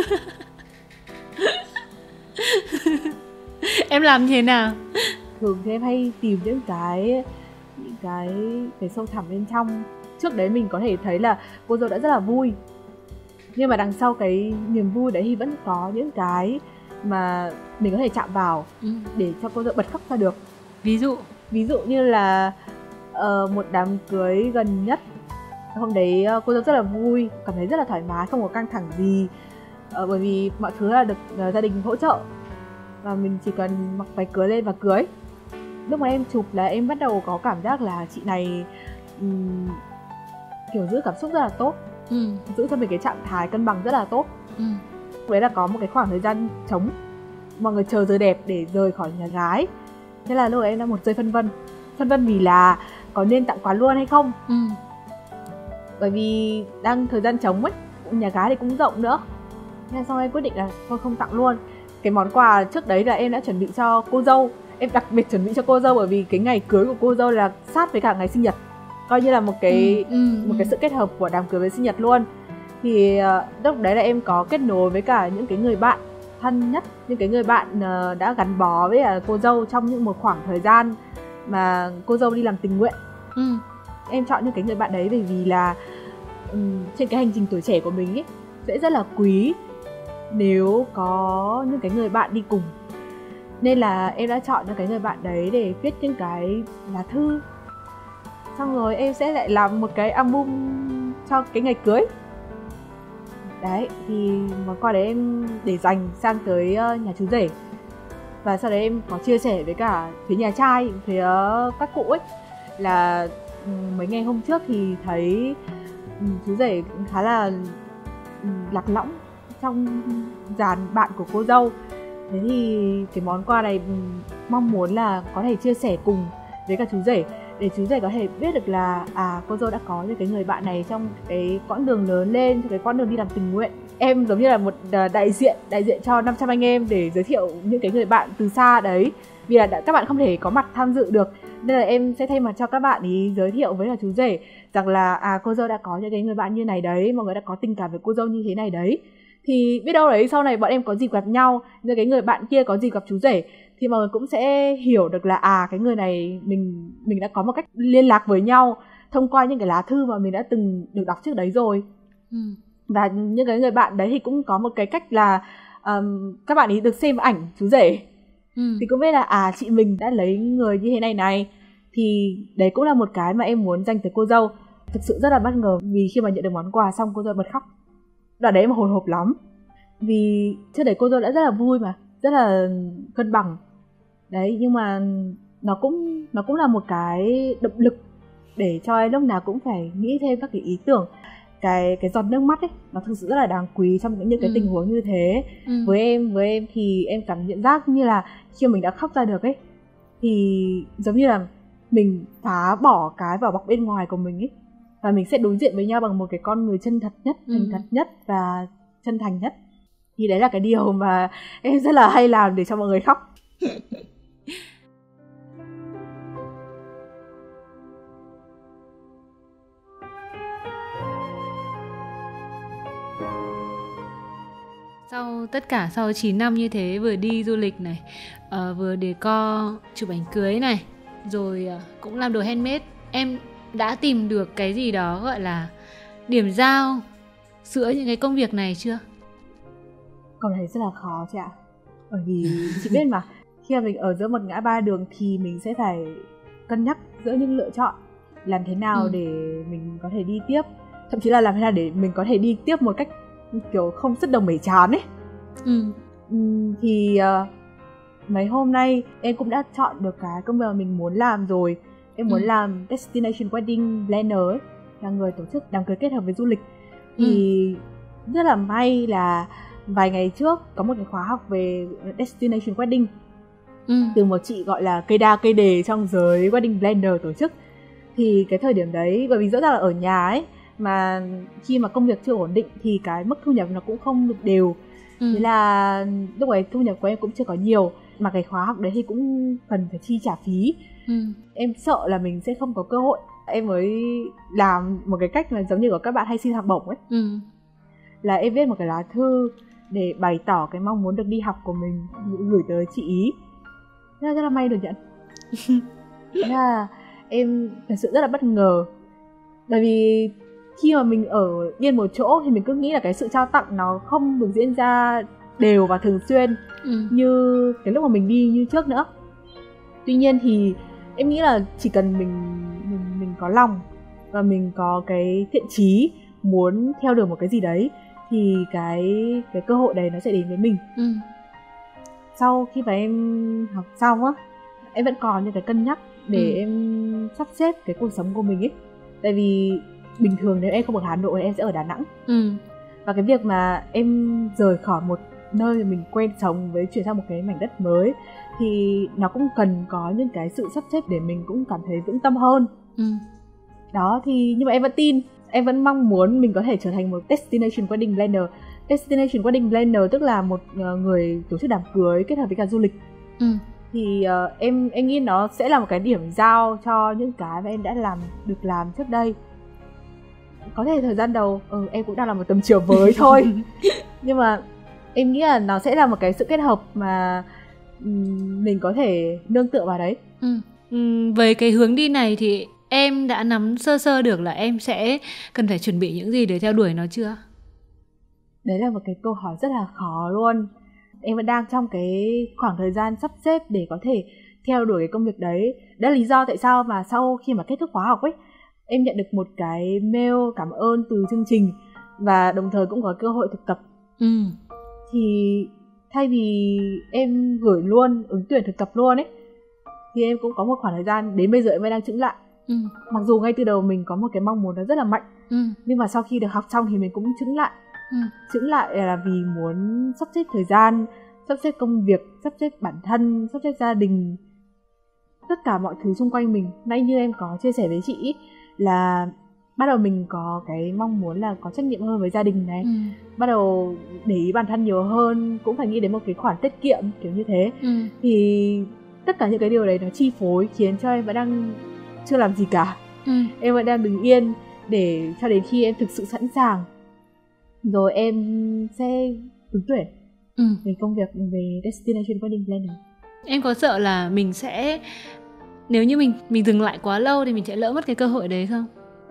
Em làm thế nào? Thường thì em hay tìm những cái những cái cái sâu thẳm bên trong. Trước đấy mình có thể thấy là cô dâu đã rất là vui, nhưng mà đằng sau cái niềm vui đấy thì vẫn có những cái mà mình có thể chạm vào, ừ. để cho cô dâu bật khóc ra được. Ví dụ? Ví dụ như là uh, một đám cưới gần nhất Hôm đấy cô dâu rất là vui, cảm thấy rất là thoải mái, không có căng thẳng gì, ờ, bởi vì mọi thứ là được uh, gia đình hỗ trợ và mình chỉ cần mặc váy cưới lên và cưới. Lúc mà em chụp là em bắt đầu có cảm giác là chị này um, kiểu giữ cảm xúc rất là tốt, ừ. giữ cho mình cái trạng thái cân bằng rất là tốt. Ừ. Đấy là có một cái khoảng thời gian trống, mọi người chờ giờ đẹp để rời khỏi nhà gái. Thế là lúc ấy em đã một giây phân vân, phân vân vì là có nên tặng quà luôn hay không. Ừ. Bởi vì đang thời gian trống ấy, nhà gái thì cũng rộng nữa. Thế là sau em quyết định là thôi không tặng luôn. Cái món quà trước đấy là em đã chuẩn bị cho cô dâu. Em đặc biệt chuẩn bị cho cô dâu bởi vì cái ngày cưới của cô dâu là sát với cả ngày sinh nhật, coi như là một cái ừ, ừ, một cái sự kết hợp của đám cưới với sinh nhật luôn. Thì uh, lúc đấy là em có kết nối với cả những cái người bạn thân nhất, những cái người bạn uh, đã gắn bó với uh, cô dâu trong những một khoảng thời gian mà cô dâu đi làm tình nguyện. Ừ. Em chọn những cái người bạn đấy bởi vì là um, trên cái hành trình tuổi trẻ của mình ấy sẽ rất là quý nếu có những cái người bạn đi cùng. Nên là em đã chọn những cái người bạn đấy để viết những cái lá thư. Xong rồi em sẽ lại làm một cái album cho cái ngày cưới. Đấy, thì món quà đấy em để dành sang tới nhà chú rể. Và sau đấy em có chia sẻ với cả phía nhà trai, phía các cụ ấy, là mấy ngày hôm trước thì thấy chú rể cũng khá là lạc lõng trong dàn bạn của cô dâu. Thế thì cái món quà này mong muốn là có thể chia sẻ cùng với cả chú rể, để chú rể có thể biết được là à cô dâu đã có những cái người bạn này trong cái quãng đường lớn lên, trong cái quãng đường đi làm tình nguyện. Em giống như là một đại diện đại diện cho năm trăm anh em để giới thiệu những cái người bạn từ xa đấy, vì là đã, các bạn không thể có mặt tham dự được, nên là em sẽ thay mặt cho các bạn ý giới thiệu với cả chú rể rằng là à cô dâu đã có những cái người bạn như này đấy, mọi người đã có tình cảm với cô dâu như thế này đấy. Thì biết đâu đấy sau này bọn em có dịp gặp nhau, những cái người bạn kia có dịp gặp chú rể, thì mọi người cũng sẽ hiểu được là à cái người này mình mình đã có một cách liên lạc với nhau thông qua những cái lá thư mà mình đã từng được đọc trước đấy rồi. Ừ. Và những cái người bạn đấy thì cũng có một cái cách là um, các bạn ấy được xem ảnh chú rể. Ừ. Thì cũng biết là à chị mình đã lấy người như thế này này. Thì đấy cũng là một cái mà em muốn dành tới cô dâu. Thực sự rất là bất ngờ vì khi mà nhận được món quà xong cô dâu bật khóc. Đoạn đấy mà hồi hộp lắm. Vì trước đấy cô dâu đã rất là vui mà, rất là cân bằng. Đấy, nhưng mà nó cũng nó cũng là một cái động lực để cho em lúc nào cũng phải nghĩ thêm các cái ý tưởng. Cái cái giọt nước mắt ấy nó thực sự rất là đáng quý trong những, những cái ừ. tình huống như thế. Ừ. Với em với em thì em cảm nhận giác như là khi mình đã khóc ra được ấy, thì giống như là mình phá bỏ cái vỏ bọc bên ngoài của mình ấy, và mình sẽ đối diện với nhau bằng một cái con người chân thật nhất, thành ừ. thật nhất và chân thành nhất. Thì đấy là cái điều mà em rất là hay làm để cho mọi người khóc. Sau tất cả sau chín năm như thế, vừa đi du lịch này, uh, vừa decor chụp ảnh cưới này, rồi uh, cũng làm đồ handmade, em đã tìm được cái gì đó gọi là điểm giao giữa những cái công việc này chưa? Câu này rất là khó chị ạ. Bởi vì chị biết mà, khi mà mình ở giữa một ngã ba đường thì mình sẽ phải cân nhắc giữa những lựa chọn làm thế nào ừ. để mình có thể đi tiếp, thậm chí là làm thế nào để mình có thể đi tiếp một cách kiểu không sứt đồng mẩy chán ấy. Ừ. Uhm, thì uh, mấy hôm nay em cũng đã chọn được cái công việc mà mình muốn làm rồi. Em muốn ừ. làm Destination Wedding Planner ấy, là người tổ chức đám cưới kết hợp với du lịch. Thì ừ. rất là may là vài ngày trước có một cái khóa học về Destination Wedding ừ. từ một chị gọi là cây đa cây đề trong giới Wedding Planner tổ chức. Thì cái thời điểm đấy, bởi vì rõ ràng là ở nhà ấy, mà khi mà công việc chưa ổn định thì cái mức thu nhập nó cũng không được đều. ừ. Thế là lúc ấy thu nhập của em cũng chưa có nhiều, mà cái khóa học đấy thì cũng cần phải chi trả phí. ừ. Em sợ là mình sẽ không có cơ hội, em mới làm một cái cách mà giống như của các bạn hay xin học bổng ấy. ừ. Là em viết một cái lá thư để bày tỏ cái mong muốn được đi học của mình, gửi tới chị ý. Rất là, rất là may được nhận. Thế là em thật sự rất là bất ngờ. Bởi vì khi mà mình ở yên một chỗ thì mình cứ nghĩ là cái sự trao tặng nó không được diễn ra đều và thường xuyên ừ. như cái lúc mà mình đi như trước nữa. Tuy nhiên thì em nghĩ là chỉ cần mình mình, mình có lòng và mình có cái thiện chí muốn theo đuổi một cái gì đấy thì cái cái cơ hội đấy nó sẽ đến với mình. Ừ. Sau khi mà em học xong á, em vẫn còn những cái cân nhắc để ừ. em sắp xếp cái cuộc sống của mình ấy. Tại vì bình thường nếu em không ở Hà Nội em sẽ ở Đà Nẵng. Ừ. Và cái việc mà em rời khỏi một nơi mình quen sống với chuyển sang một cái mảnh đất mới thì nó cũng cần có những cái sự sắp xếp để mình cũng cảm thấy vững tâm hơn. Ừ. Đó thì nhưng mà em vẫn tin, em vẫn mong muốn mình có thể trở thành một destination wedding planner. Destination wedding planner tức là một người tổ chức đám cưới kết hợp với cả du lịch. Ừ. Thì uh, em em nghĩ nó sẽ là một cái điểm giao cho những cái mà em đã làm được làm trước đây. Có thể thời gian đầu ừ, em cũng đang là một tầm chiều mới thôi. Nhưng mà em nghĩ là nó sẽ là một cái sự kết hợp mà um, mình có thể nương tựa vào đấy. Ừ. Ừ, về cái hướng đi này thì em đã nắm sơ sơ được là em sẽ cần phải chuẩn bị những gì để theo đuổi nó chưa? Đấy là một cái câu hỏi rất là khó luôn. Em vẫn đang trong cái khoảng thời gian sắp xếp để có thể theo đuổi cái công việc đấy. Đó là lý do tại sao mà sau khi mà kết thúc khóa học ấy, em nhận được một cái mail cảm ơn từ chương trình và đồng thời cũng có cơ hội thực tập. Ừ. Thì thay vì em gửi luôn ứng tuyển thực tập luôn ấy, thì em cũng có một khoảng thời gian đến bây giờ em mới đang chững lại. Ừ. Mặc dù ngay từ đầu mình có một cái mong muốn nó rất là mạnh, ừ. nhưng mà sau khi được học xong thì mình cũng chững lại. Ừ. Chững lại là vì muốn sắp xếp thời gian, sắp xếp công việc, sắp xếp bản thân, sắp xếp gia đình, tất cả mọi thứ xung quanh mình. Nãy như em có chia sẻ với chị ý, là bắt đầu mình có cái mong muốn là có trách nhiệm hơn với gia đình này, ừ. bắt đầu để ý bản thân nhiều hơn, cũng phải nghĩ đến một cái khoản tiết kiệm kiểu như thế. ừ. Thì tất cả những cái điều đấy nó chi phối khiến cho em vẫn đang chưa làm gì cả. ừ. Em vẫn đang đứng yên để cho đến khi em thực sự sẵn sàng rồi em sẽ ứng tuyển ừ. về công việc về destination wedding planner. Em có sợ là mình sẽ, nếu như mình mình dừng lại quá lâu thì mình sẽ lỡ mất cái cơ hội đấy không?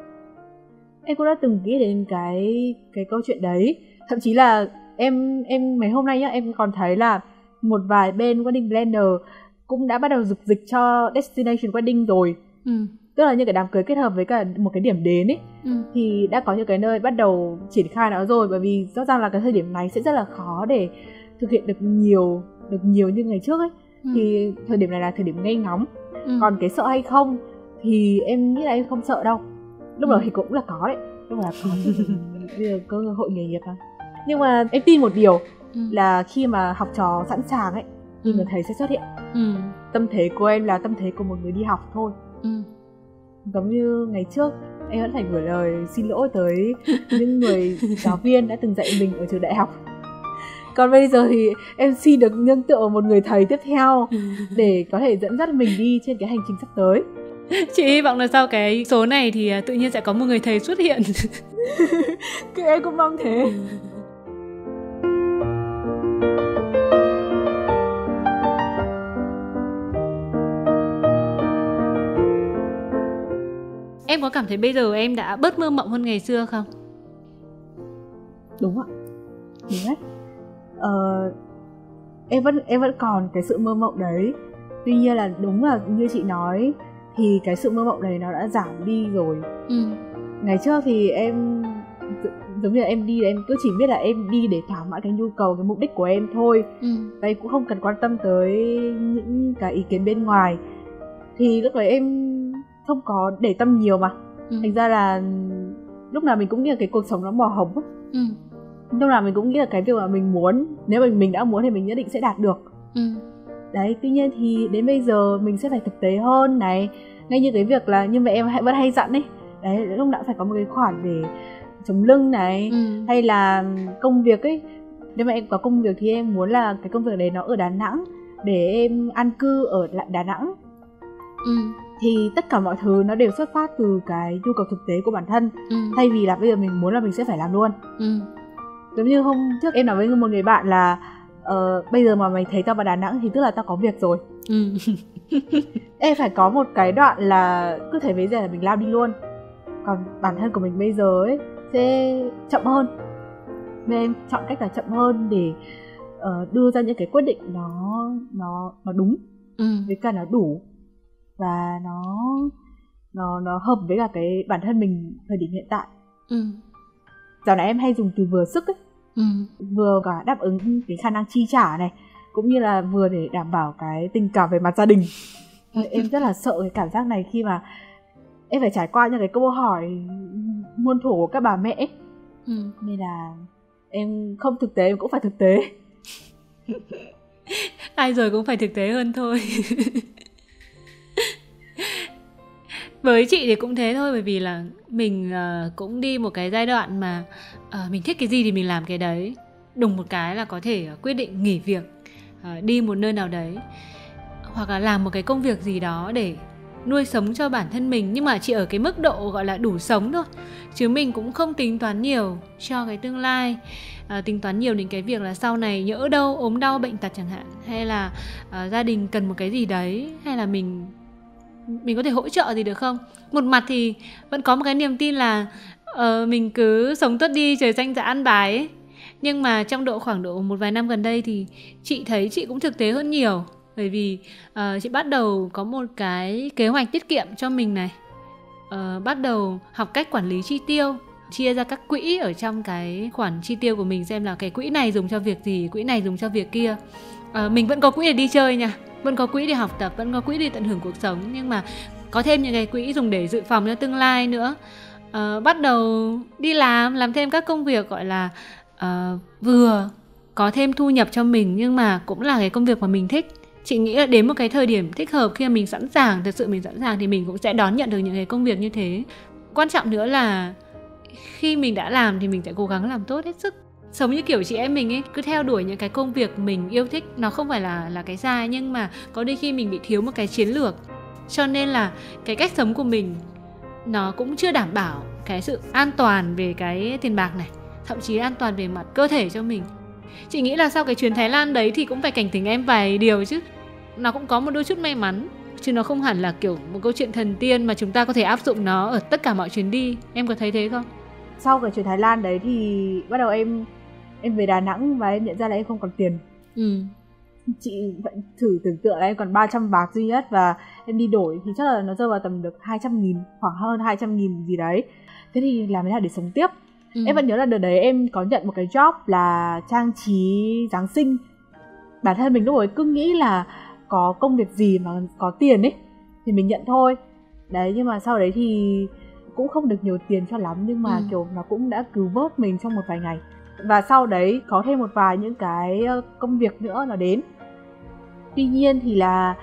Em cũng đã từng nghĩ đến cái cái câu chuyện đấy. Thậm chí là em em mấy hôm nay nhá, em còn thấy là một vài bên wedding planner cũng đã bắt đầu dục dịch cho destination wedding rồi. Ừ. Tức là những cái đám cưới kết hợp với cả một cái điểm đến ấy, ừ. thì đã có những cái nơi bắt đầu triển khai nó rồi. Bởi vì rõ ràng là cái thời điểm này sẽ rất là khó để thực hiện được nhiều được nhiều như ngày trước ấy. ừ. Thì thời điểm này là thời điểm ngay ngóng. ừ. Còn cái sợ hay không thì em nghĩ là em không sợ đâu. Lúc ừ. đó thì cũng là có đấy, lúc là có bây giờ cơ hội nghề nghiệp thôi. Nhưng mà em tin một điều ừ. là khi mà học trò sẵn sàng ấy thì ừ. người thầy sẽ xuất hiện. ừ. Tâm thế của em là tâm thế của một người đi học thôi. ừ. Giống như ngày trước em vẫn phải gửi lời xin lỗi tới những người giáo viên đã từng dạy mình ở trường đại học. Còn bây giờ thì em xin được nương tựa vào một người thầy tiếp theo để có thể dẫn dắt mình đi trên cái hành trình sắp tới. Chị hy vọng là sau cái số này thì tự nhiên sẽ có một người thầy xuất hiện. Cái em cũng mong thế. Em có cảm thấy bây giờ em đã bớt mơ mộng hơn ngày xưa không? Đúng ạ. Đúng đấy. Ờ, em vẫn em vẫn còn cái sự mơ mộng đấy. Tuy nhiên là đúng là như chị nói thì cái sự mơ mộng đấy nó đã giảm đi rồi. ừ. Ngày trước thì em giống như là em đi em cứ chỉ biết là em đi để thỏa mãn cái nhu cầu, cái mục đích của em thôi. ừ. Và em cũng không cần quan tâm tới những cái ý kiến bên ngoài. Thì lúc đấy em không có để tâm nhiều mà. ừ. Thành ra là lúc nào mình cũng nghĩ là cái cuộc sống nó màu hồng ấy. ừ. Lúc nào mình cũng nghĩ là cái việc mà mình muốn, nếu mà mình đã muốn thì mình nhất định sẽ đạt được. ừ. Đấy, tuy nhiên thì đến bây giờ mình sẽ phải thực tế hơn này. Ngay như cái việc là như mẹ em vẫn hay dặn ấy, đấy, lúc nào phải có một cái khoản để chống lưng này. ừ. Hay là công việc ấy, nếu mà em có công việc thì em muốn là cái công việc đấy nó ở Đà Nẵng để em an cư ở lại Đà Nẵng. ừ. Thì tất cả mọi thứ nó đều xuất phát từ cái nhu cầu thực tế của bản thân. ừ. Thay vì là bây giờ mình muốn là mình sẽ phải làm luôn. ừ. Giống như hôm trước em nói với một người bạn là uh, bây giờ mà mày thấy tao vào Đà Nẵng thì tức là tao có việc rồi. ừ. Em phải có một cái đoạn là cứ thấy bây giờ là mình lao đi luôn. Còn bản thân của mình bây giờ ấy sẽ chậm hơn. Nên em chọn cách là chậm hơn để uh, đưa ra những cái quyết định nó nó nó đúng, ừ. với cả nó đủ và nó nó nó hợp với cả cái bản thân mình thời điểm hiện tại. Ừ. Dạo này em hay dùng từ vừa sức ấy. Ừ. Vừa cả đáp ứng cái khả năng chi trả này, cũng như là vừa để đảm bảo cái tình cảm về mặt gia đình. Em rất là sợ cái cảm giác này khi mà em phải trải qua những cái câu hỏi muôn thuở của các bà mẹ ấy. Ừ. Nên là em không thực tế em cũng phải thực tế. Ai rồi cũng phải thực tế hơn thôi. Với chị thì cũng thế thôi, bởi vì là mình uh, cũng đi một cái giai đoạn mà uh, mình thích cái gì thì mình làm cái đấy. Đùng một cái là có thể uh, quyết định nghỉ việc, uh, đi một nơi nào đấy, hoặc là làm một cái công việc gì đó để nuôi sống cho bản thân mình. Nhưng mà chỉ ở cái mức độ gọi là đủ sống thôi, chứ mình cũng không tính toán nhiều cho cái tương lai, uh, tính toán nhiều đến cái việc là sau này nhỡ đâu ốm đau bệnh tật chẳng hạn, hay là uh, gia đình cần một cái gì đấy, hay là mình mình có thể hỗ trợ gì được không. Một mặt thì vẫn có một cái niềm tin là uh, mình cứ sống tốt đi, trời xanh dạ ăn bài ấy. Nhưng mà trong độ khoảng độ một vài năm gần đây thì chị thấy chị cũng thực tế hơn nhiều. Bởi vì uh, chị bắt đầu có một cái kế hoạch tiết kiệm cho mình này, uh, bắt đầu học cách quản lý chi tiêu, chia ra các quỹ ở trong cái khoản chi tiêu của mình, xem là cái quỹ này dùng cho việc gì, quỹ này dùng cho việc kia. uh, Mình vẫn có quỹ để đi chơi nha, vẫn có quỹ để học tập, vẫn có quỹ để tận hưởng cuộc sống, nhưng mà có thêm những cái quỹ dùng để dự phòng cho tương lai nữa. uh, Bắt đầu đi làm, làm thêm các công việc gọi là uh, vừa có thêm thu nhập cho mình, nhưng mà cũng là cái công việc mà mình thích. Chị nghĩ là đến một cái thời điểm thích hợp, khi mà mình sẵn sàng, thật sự mình sẵn sàng, thì mình cũng sẽ đón nhận được những cái công việc như thế. Quan trọng nữa là khi mình đã làm thì mình sẽ cố gắng làm tốt hết sức. Sống như kiểu chị em mình ấy, cứ theo đuổi những cái công việc mình yêu thích, nó không phải là, là cái sai, nhưng mà có đôi khi mình bị thiếu một cái chiến lược. Cho nên là cái cách sống của mình nó cũng chưa đảm bảo cái sự an toàn về cái tiền bạc này, thậm chí an toàn về mặt cơ thể cho mình. Chị nghĩ là sau cái chuyến Thái Lan đấy thì cũng phải cảnh tỉnh em vài điều chứ. Nó cũng có một đôi chút may mắn, chứ nó không hẳn là kiểu một câu chuyện thần tiên mà chúng ta có thể áp dụng nó ở tất cả mọi chuyến đi. Em có thấy thế không? Sau cái chuyến Thái Lan đấy thì bắt đầu em em về Đà Nẵng và em nhận ra là em không còn tiền. Ừ. Chị vẫn thử tưởng tượng là em còn ba trăm bạc duy nhất và em đi đổi thì chắc là nó rơi vào tầm được hai trăm nghìn, khoảng hơn hai trăm nghìn gì đấy. Thế thì làm thế nào để sống tiếp? Ừ. Em vẫn nhớ là đợt đấy em có nhận một cái job là trang trí Giáng sinh. Bản thân mình lúc ấy cứ nghĩ là có công việc gì mà có tiền ấy thì mình nhận thôi. Đấy, nhưng mà sau đấy thì cũng không được nhiều tiền cho lắm, nhưng mà ừ. kiểu nó cũng đã cứu vớt mình trong một vài ngày. Và sau đấy có thêm một vài những cái công việc nữa nó đến. Tuy nhiên thì là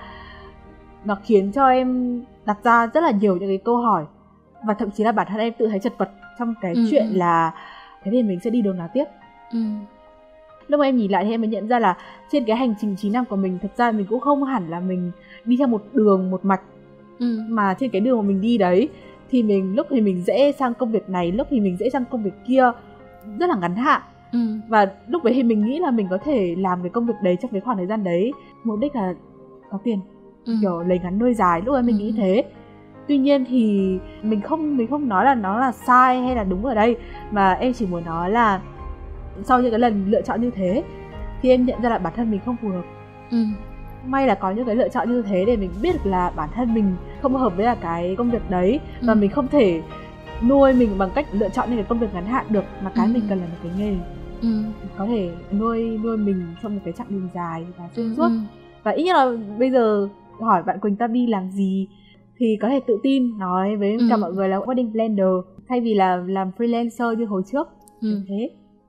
nó khiến cho em đặt ra rất là nhiều những cái câu hỏi, và thậm chí là bản thân em tự thấy chật vật trong cái ừ. chuyện là thế thì mình sẽ đi đường nào tiếp. ừ. Lúc mà em nhìn lại thì em mới nhận ra là trên cái hành trình chín năm của mình, thực ra mình cũng không hẳn là mình đi theo một đường một mạch. ừ. Mà trên cái đường mà mình đi đấy thì mình lúc thì mình dễ sang công việc này, lúc thì mình dễ sang công việc kia, rất là ngắn hạn. ừ. Và lúc đấy thì mình nghĩ là mình có thể làm cái công việc đấy trong cái khoảng thời gian đấy, mục đích là có tiền, ừ. kiểu lấy ngắn nuôi dài. Lúc ấy mình ừ. nghĩ thế. Tuy nhiên thì mình không mình không nói là nó là sai hay là đúng ở đây, mà em chỉ muốn nói là sau những cái lần lựa chọn như thế thì em nhận ra là bản thân mình không phù hợp. ừ. May là có những cái lựa chọn như thế để mình biết được là bản thân mình không hợp với là cái công việc đấy, ừ. và mình không thể nuôi mình bằng cách lựa chọn những cái công việc ngắn hạn được, mà cái ừ. mình cần là một cái nghề ừ. có thể nuôi nuôi mình trong một cái chặng đường dài và xuyên suốt. ừ. Và ít nhất là bây giờ hỏi bạn Quỳnh ta đi làm gì thì có thể tự tin nói với ừ. cả mọi người là wedding planner thay vì là làm freelancer như hồi trước. ừ. Thế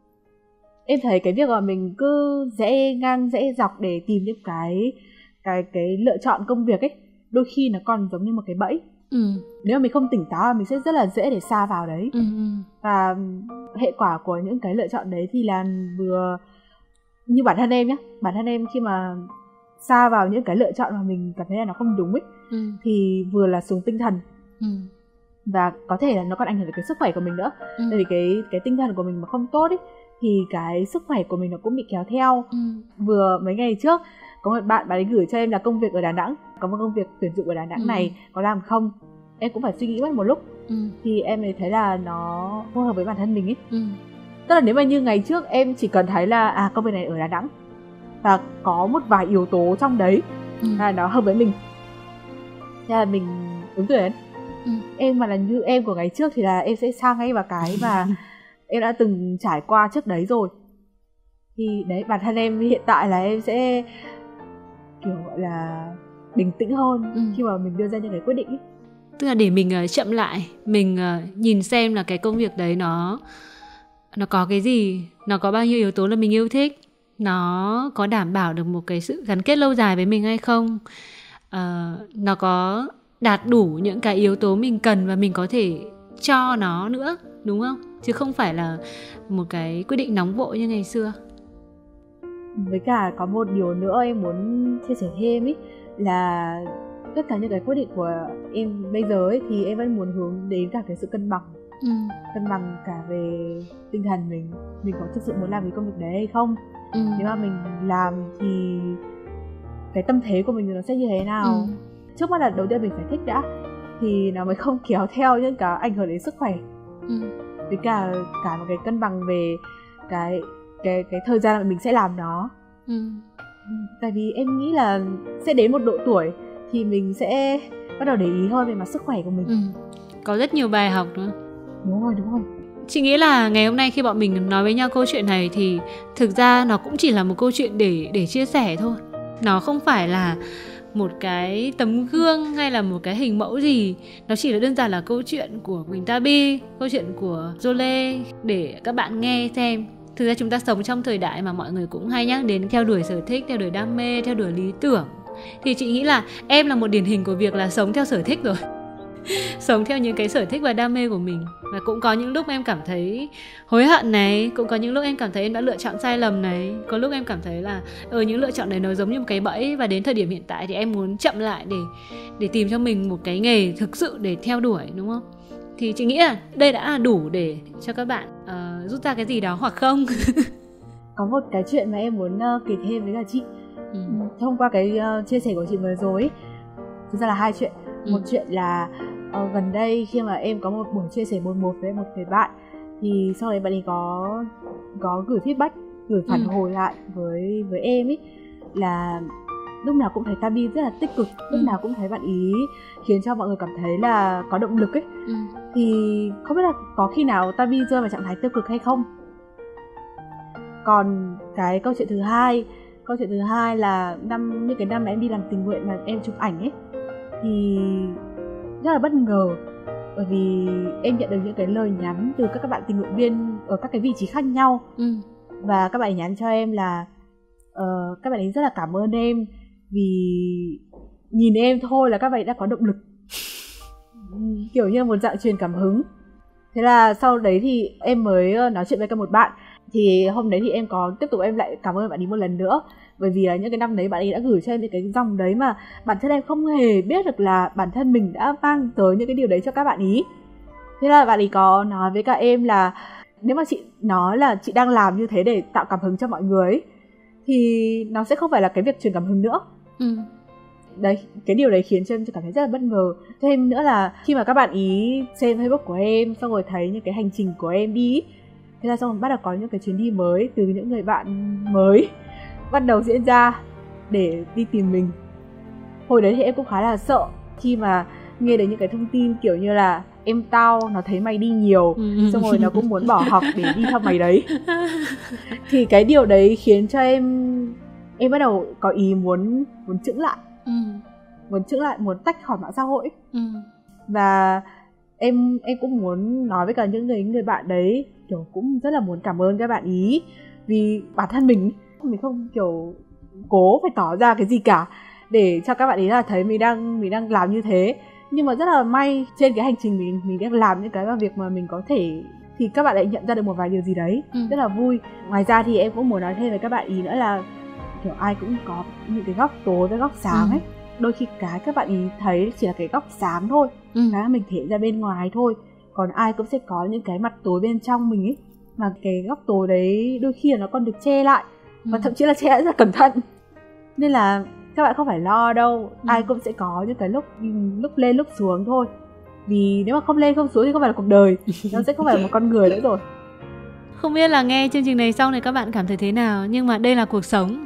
em thấy cái việc mà mình cứ rẽ ngang rẽ dọc để tìm những cái cái cái lựa chọn công việc ấy, đôi khi nó còn giống như một cái bẫy. ừ. Nếu mà mình không tỉnh táo mình sẽ rất là dễ để sa vào đấy. ừ. Và hệ quả của những cái lựa chọn đấy thì là vừa như bản thân em nhé, bản thân em khi mà sa vào những cái lựa chọn mà mình cảm thấy là nó không đúng ấy, ừ. thì vừa là xuống tinh thần, ừ. và có thể là nó còn ảnh hưởng đến cái sức khỏe của mình nữa. ừ. Tại vì cái cái tinh thần của mình mà không tốt ấy thì cái sức khỏe của mình nó cũng bị kéo theo. ừ. Vừa mấy ngày trước có một bạn bạn ấy gửi cho em là công việc ở Đà Nẵng, có một công việc tuyển dụng ở Đà Nẵng ừ. này, có làm không? Em cũng phải suy nghĩ mất một lúc. ừ. Thì em ấy thấy là nó phù hợp với bản thân mình ấy. ừ. Tức là nếu mà như ngày trước em chỉ cần thấy là à công việc này ở Đà Nẵng và có một vài yếu tố trong đấy ừ. là nó hợp với mình, thế là mình ứng tuyển. Ừ. Em mà là như em của ngày trước thì là em sẽ sang ngay vào cái mà em đã từng trải qua trước đấy rồi. Thì đấy, bản thân em hiện tại là em sẽ kiểu gọi là bình tĩnh hơn Ừ. khi mà mình đưa ra những cái quyết định ấy. Tức là để mình uh, chậm lại, mình uh, nhìn xem là cái công việc đấy nó nó có cái gì, nó có bao nhiêu yếu tố là mình yêu thích, nó có đảm bảo được một cái sự gắn kết lâu dài với mình hay không, uh, nó có đạt đủ những cái yếu tố mình cần và mình có thể cho nó nữa, đúng không? Chứ không phải là một cái quyết định nóng vội như ngày xưa. Với cả có một điều nữa em muốn chia sẻ thêm ý, là tất cả những cái quyết định của em bây giờ ấy thì em vẫn muốn hướng đến cả cái sự cân bằng. Ừ. Cân bằng cả về tinh thần mình, mình có thực sự muốn làm cái công việc đấy hay không. Ừ. Nếu mà mình làm thì cái tâm thế của mình nó sẽ như thế nào. Ừ. Trước mắt là đầu tiên mình phải thích đã, thì nó mới không kéo theo những cái ảnh hưởng đến sức khỏe. Ừ. Với cả cả một cái cân bằng về cái cái cái thời gian mà mình sẽ làm nó. Ừ. Tại vì em nghĩ là sẽ đến một độ tuổi thì mình sẽ bắt đầu để ý hơn về mặt sức khỏe của mình. Ừ. Có rất nhiều bài học nữa. Đúng rồi, đúng rồi. Chị nghĩ là ngày hôm nay khi bọn mình nói với nhau câu chuyện này thì thực ra nó cũng chỉ là một câu chuyện để để chia sẻ thôi. Nó không phải là một cái tấm gương hay là một cái hình mẫu gì. Nó chỉ là đơn giản là câu chuyện của Quỳnh Tabi, câu chuyện của Jolê để các bạn nghe xem. Thực ra chúng ta sống trong thời đại mà mọi người cũng hay nhắc đến theo đuổi sở thích, theo đuổi đam mê, theo đuổi lý tưởng. Thì chị nghĩ là em là một điển hình của việc là sống theo sở thích rồi. Sống theo những cái sở thích và đam mê của mình. Và cũng có những lúc em cảm thấy hối hận này, cũng có những lúc em cảm thấy em đã lựa chọn sai lầm này, có lúc em cảm thấy là ừ, những lựa chọn này nó giống như một cái bẫy. Và đến thời điểm hiện tại thì em muốn chậm lại để, để tìm cho mình một cái nghề thực sự để theo đuổi, đúng không? Thì chị nghĩ là đây đã là đủ để cho các bạn uh, rút ra cái gì đó hoặc không. Có một cái chuyện mà em muốn uh, kể thêm với cả chị. Ừ. Thông qua cái uh, chia sẻ của chị vừa rồi ấy, thực ra là hai chuyện. Ừ. Một chuyện là uh, gần đây khi mà em có một buổi chia sẻ một một với một người bạn, thì sau đấy bạn ấy có có gửi feedback, gửi phản hồi ừ. lại với với em ấy, là lúc nào cũng thấy Tabi rất là tích cực, lúc ừ. nào cũng thấy bạn ý khiến cho mọi người cảm thấy là có động lực ấy. Ừ. Thì không biết là có khi nào Tabi rơi vào trạng thái tiêu cực hay không. Còn cái câu chuyện thứ hai, câu chuyện thứ hai là năm như cái năm mà em đi làm tình nguyện mà em chụp ảnh ấy, thì rất là bất ngờ, bởi vì em nhận được những cái lời nhắn từ các bạn tình nguyện viên ở các cái vị trí khác nhau. Ừ. Và các bạn ấy nhắn cho em là uh, các bạn ấy rất là cảm ơn em vì nhìn em thôi là các bạn ấy đã có động lực, kiểu như một dạng truyền cảm hứng. Thế là sau đấy thì em mới nói chuyện với cả một bạn. Thì hôm đấy thì em có tiếp tục em lại cảm ơn bạn ấy một lần nữa, bởi vì là những cái năm đấy bạn ấy đã gửi cho em những cái dòng đấy mà bản thân em không hề biết được là bản thân mình đã mang tới những cái điều đấy cho các bạn ý. Thế là bạn ấy có nói với cả em là nếu mà chị nói là chị đang làm như thế để tạo cảm hứng cho mọi người ấy, thì nó sẽ không phải là cái việc truyền cảm hứng nữa. Ừ. Đấy, cái điều đấy khiến cho em cảm thấy rất là bất ngờ. Thêm nữa là khi mà các bạn ý xem Facebook của em, xong rồi thấy những cái hành trình của em đi, thế là xong rồi bắt đầu có những cái chuyến đi mới từ những người bạn mới bắt đầu diễn ra để đi tìm mình. Hồi đấy thì em cũng khá là sợ khi mà nghe được những cái thông tin kiểu như là em tao nó thấy mày đi nhiều, xong rồi nó cũng muốn bỏ học để đi theo mày đấy. Thì cái điều đấy khiến cho em em bắt đầu có ý muốn muốn chững lại, ừ. muốn chững lại, muốn tách khỏi mạng xã hội. Ừ. Và em em cũng muốn nói với cả những người người bạn đấy, kiểu cũng rất là muốn cảm ơn các bạn ý, vì bản thân mình mình không kiểu cố phải tỏ ra cái gì cả để cho các bạn ấy là thấy mình đang mình đang làm như thế. Nhưng mà rất là may trên cái hành trình mình mình đang làm những cái mà việc mà mình có thể, thì các bạn lại nhận ra được một vài điều gì đấy. Ừ. Rất là vui. Ngoài ra thì em cũng muốn nói thêm với các bạn ý nữa là kiểu ai cũng có những cái góc tối với góc sáng ấy. Ừ. Đôi khi cái các bạn ý thấy chỉ là cái góc sáng thôi, ừ. cái mình thể ra bên ngoài thôi, còn ai cũng sẽ có những cái mặt tối bên trong mình ấy, mà cái góc tối đấy đôi khi là nó còn được che lại, ừ. và thậm chí là che rất là cẩn thận. Nên là các bạn không phải lo đâu, ừ. ai cũng sẽ có những cái lúc lúc lên lúc xuống thôi. Vì nếu mà không lên không xuống thì không phải là cuộc đời, nó sẽ không phải là một con người nữa rồi. Không biết là nghe chương trình này sau này các bạn cảm thấy thế nào, nhưng mà đây là cuộc sống.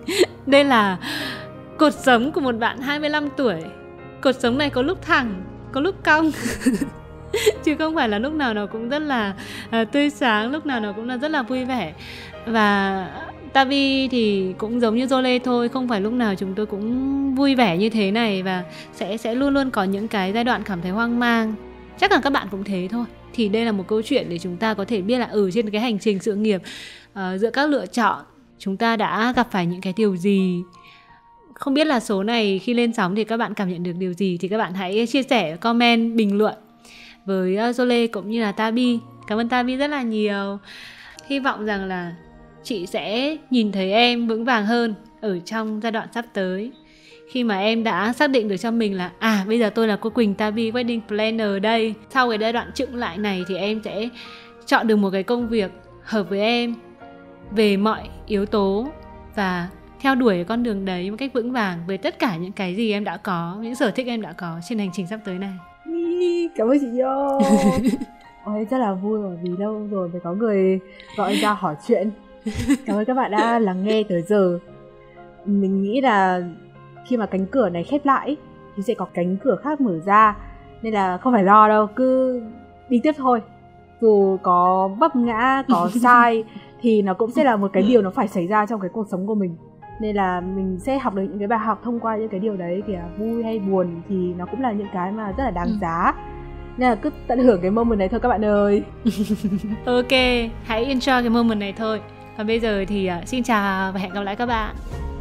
Đây là cuộc sống của một bạn hai mươi lăm tuổi. Cuộc sống này có lúc thẳng, có lúc cong. Chứ không phải là lúc nào nó cũng rất là uh, tươi sáng, lúc nào nó cũng là rất là vui vẻ. Và Tavi thì cũng giống như Jolie thôi, không phải lúc nào chúng tôi cũng vui vẻ như thế này, và sẽ sẽ luôn luôn có những cái giai đoạn cảm thấy hoang mang. Chắc là các bạn cũng thế thôi. Thì đây là một câu chuyện để chúng ta có thể biết là ở ừ, trên cái hành trình sự nghiệp, uh, giữa các lựa chọn, chúng ta đã gặp phải những cái điều gì. Không biết là số này khi lên sóng thì các bạn cảm nhận được điều gì, thì các bạn hãy chia sẻ, comment, bình luận với Jolie cũng như là Tavi. Cảm ơn Tavi rất là nhiều. Hy vọng rằng là chị sẽ nhìn thấy em vững vàng hơn ở trong giai đoạn sắp tới. Khi mà em đã xác định được cho mình là à bây giờ tôi là cô Quỳnh Tavi Wedding Planner đây. Sau cái giai đoạn chững lại này thì em sẽ chọn được một cái công việc hợp với em về mọi yếu tố và theo đuổi cái con đường đấy một cách vững vàng với tất cả những cái gì em đã có, những sở thích em đã có trên hành trình sắp tới này. Cảm ơn chị yêu. Ôi, rất là vui bởi vì lâu rồi mới có người gọi ra hỏi chuyện. Cảm ơn các bạn đã lắng nghe tới giờ. Mình nghĩ là khi mà cánh cửa này khép lại thì sẽ có cánh cửa khác mở ra, nên là không phải lo đâu, cứ đi tiếp thôi. Dù có vấp ngã, có sai thì nó cũng sẽ là một cái điều nó phải xảy ra trong cái cuộc sống của mình. Nên là mình sẽ học được những cái bài học thông qua những cái điều đấy, kìa vui hay buồn thì nó cũng là những cái mà rất là đáng giá. Nên là cứ tận hưởng cái moment này thôi các bạn ơi. Ok, hãy enjoy cái moment này thôi. Còn bây giờ thì uh, xin chào và hẹn gặp lại các bạn.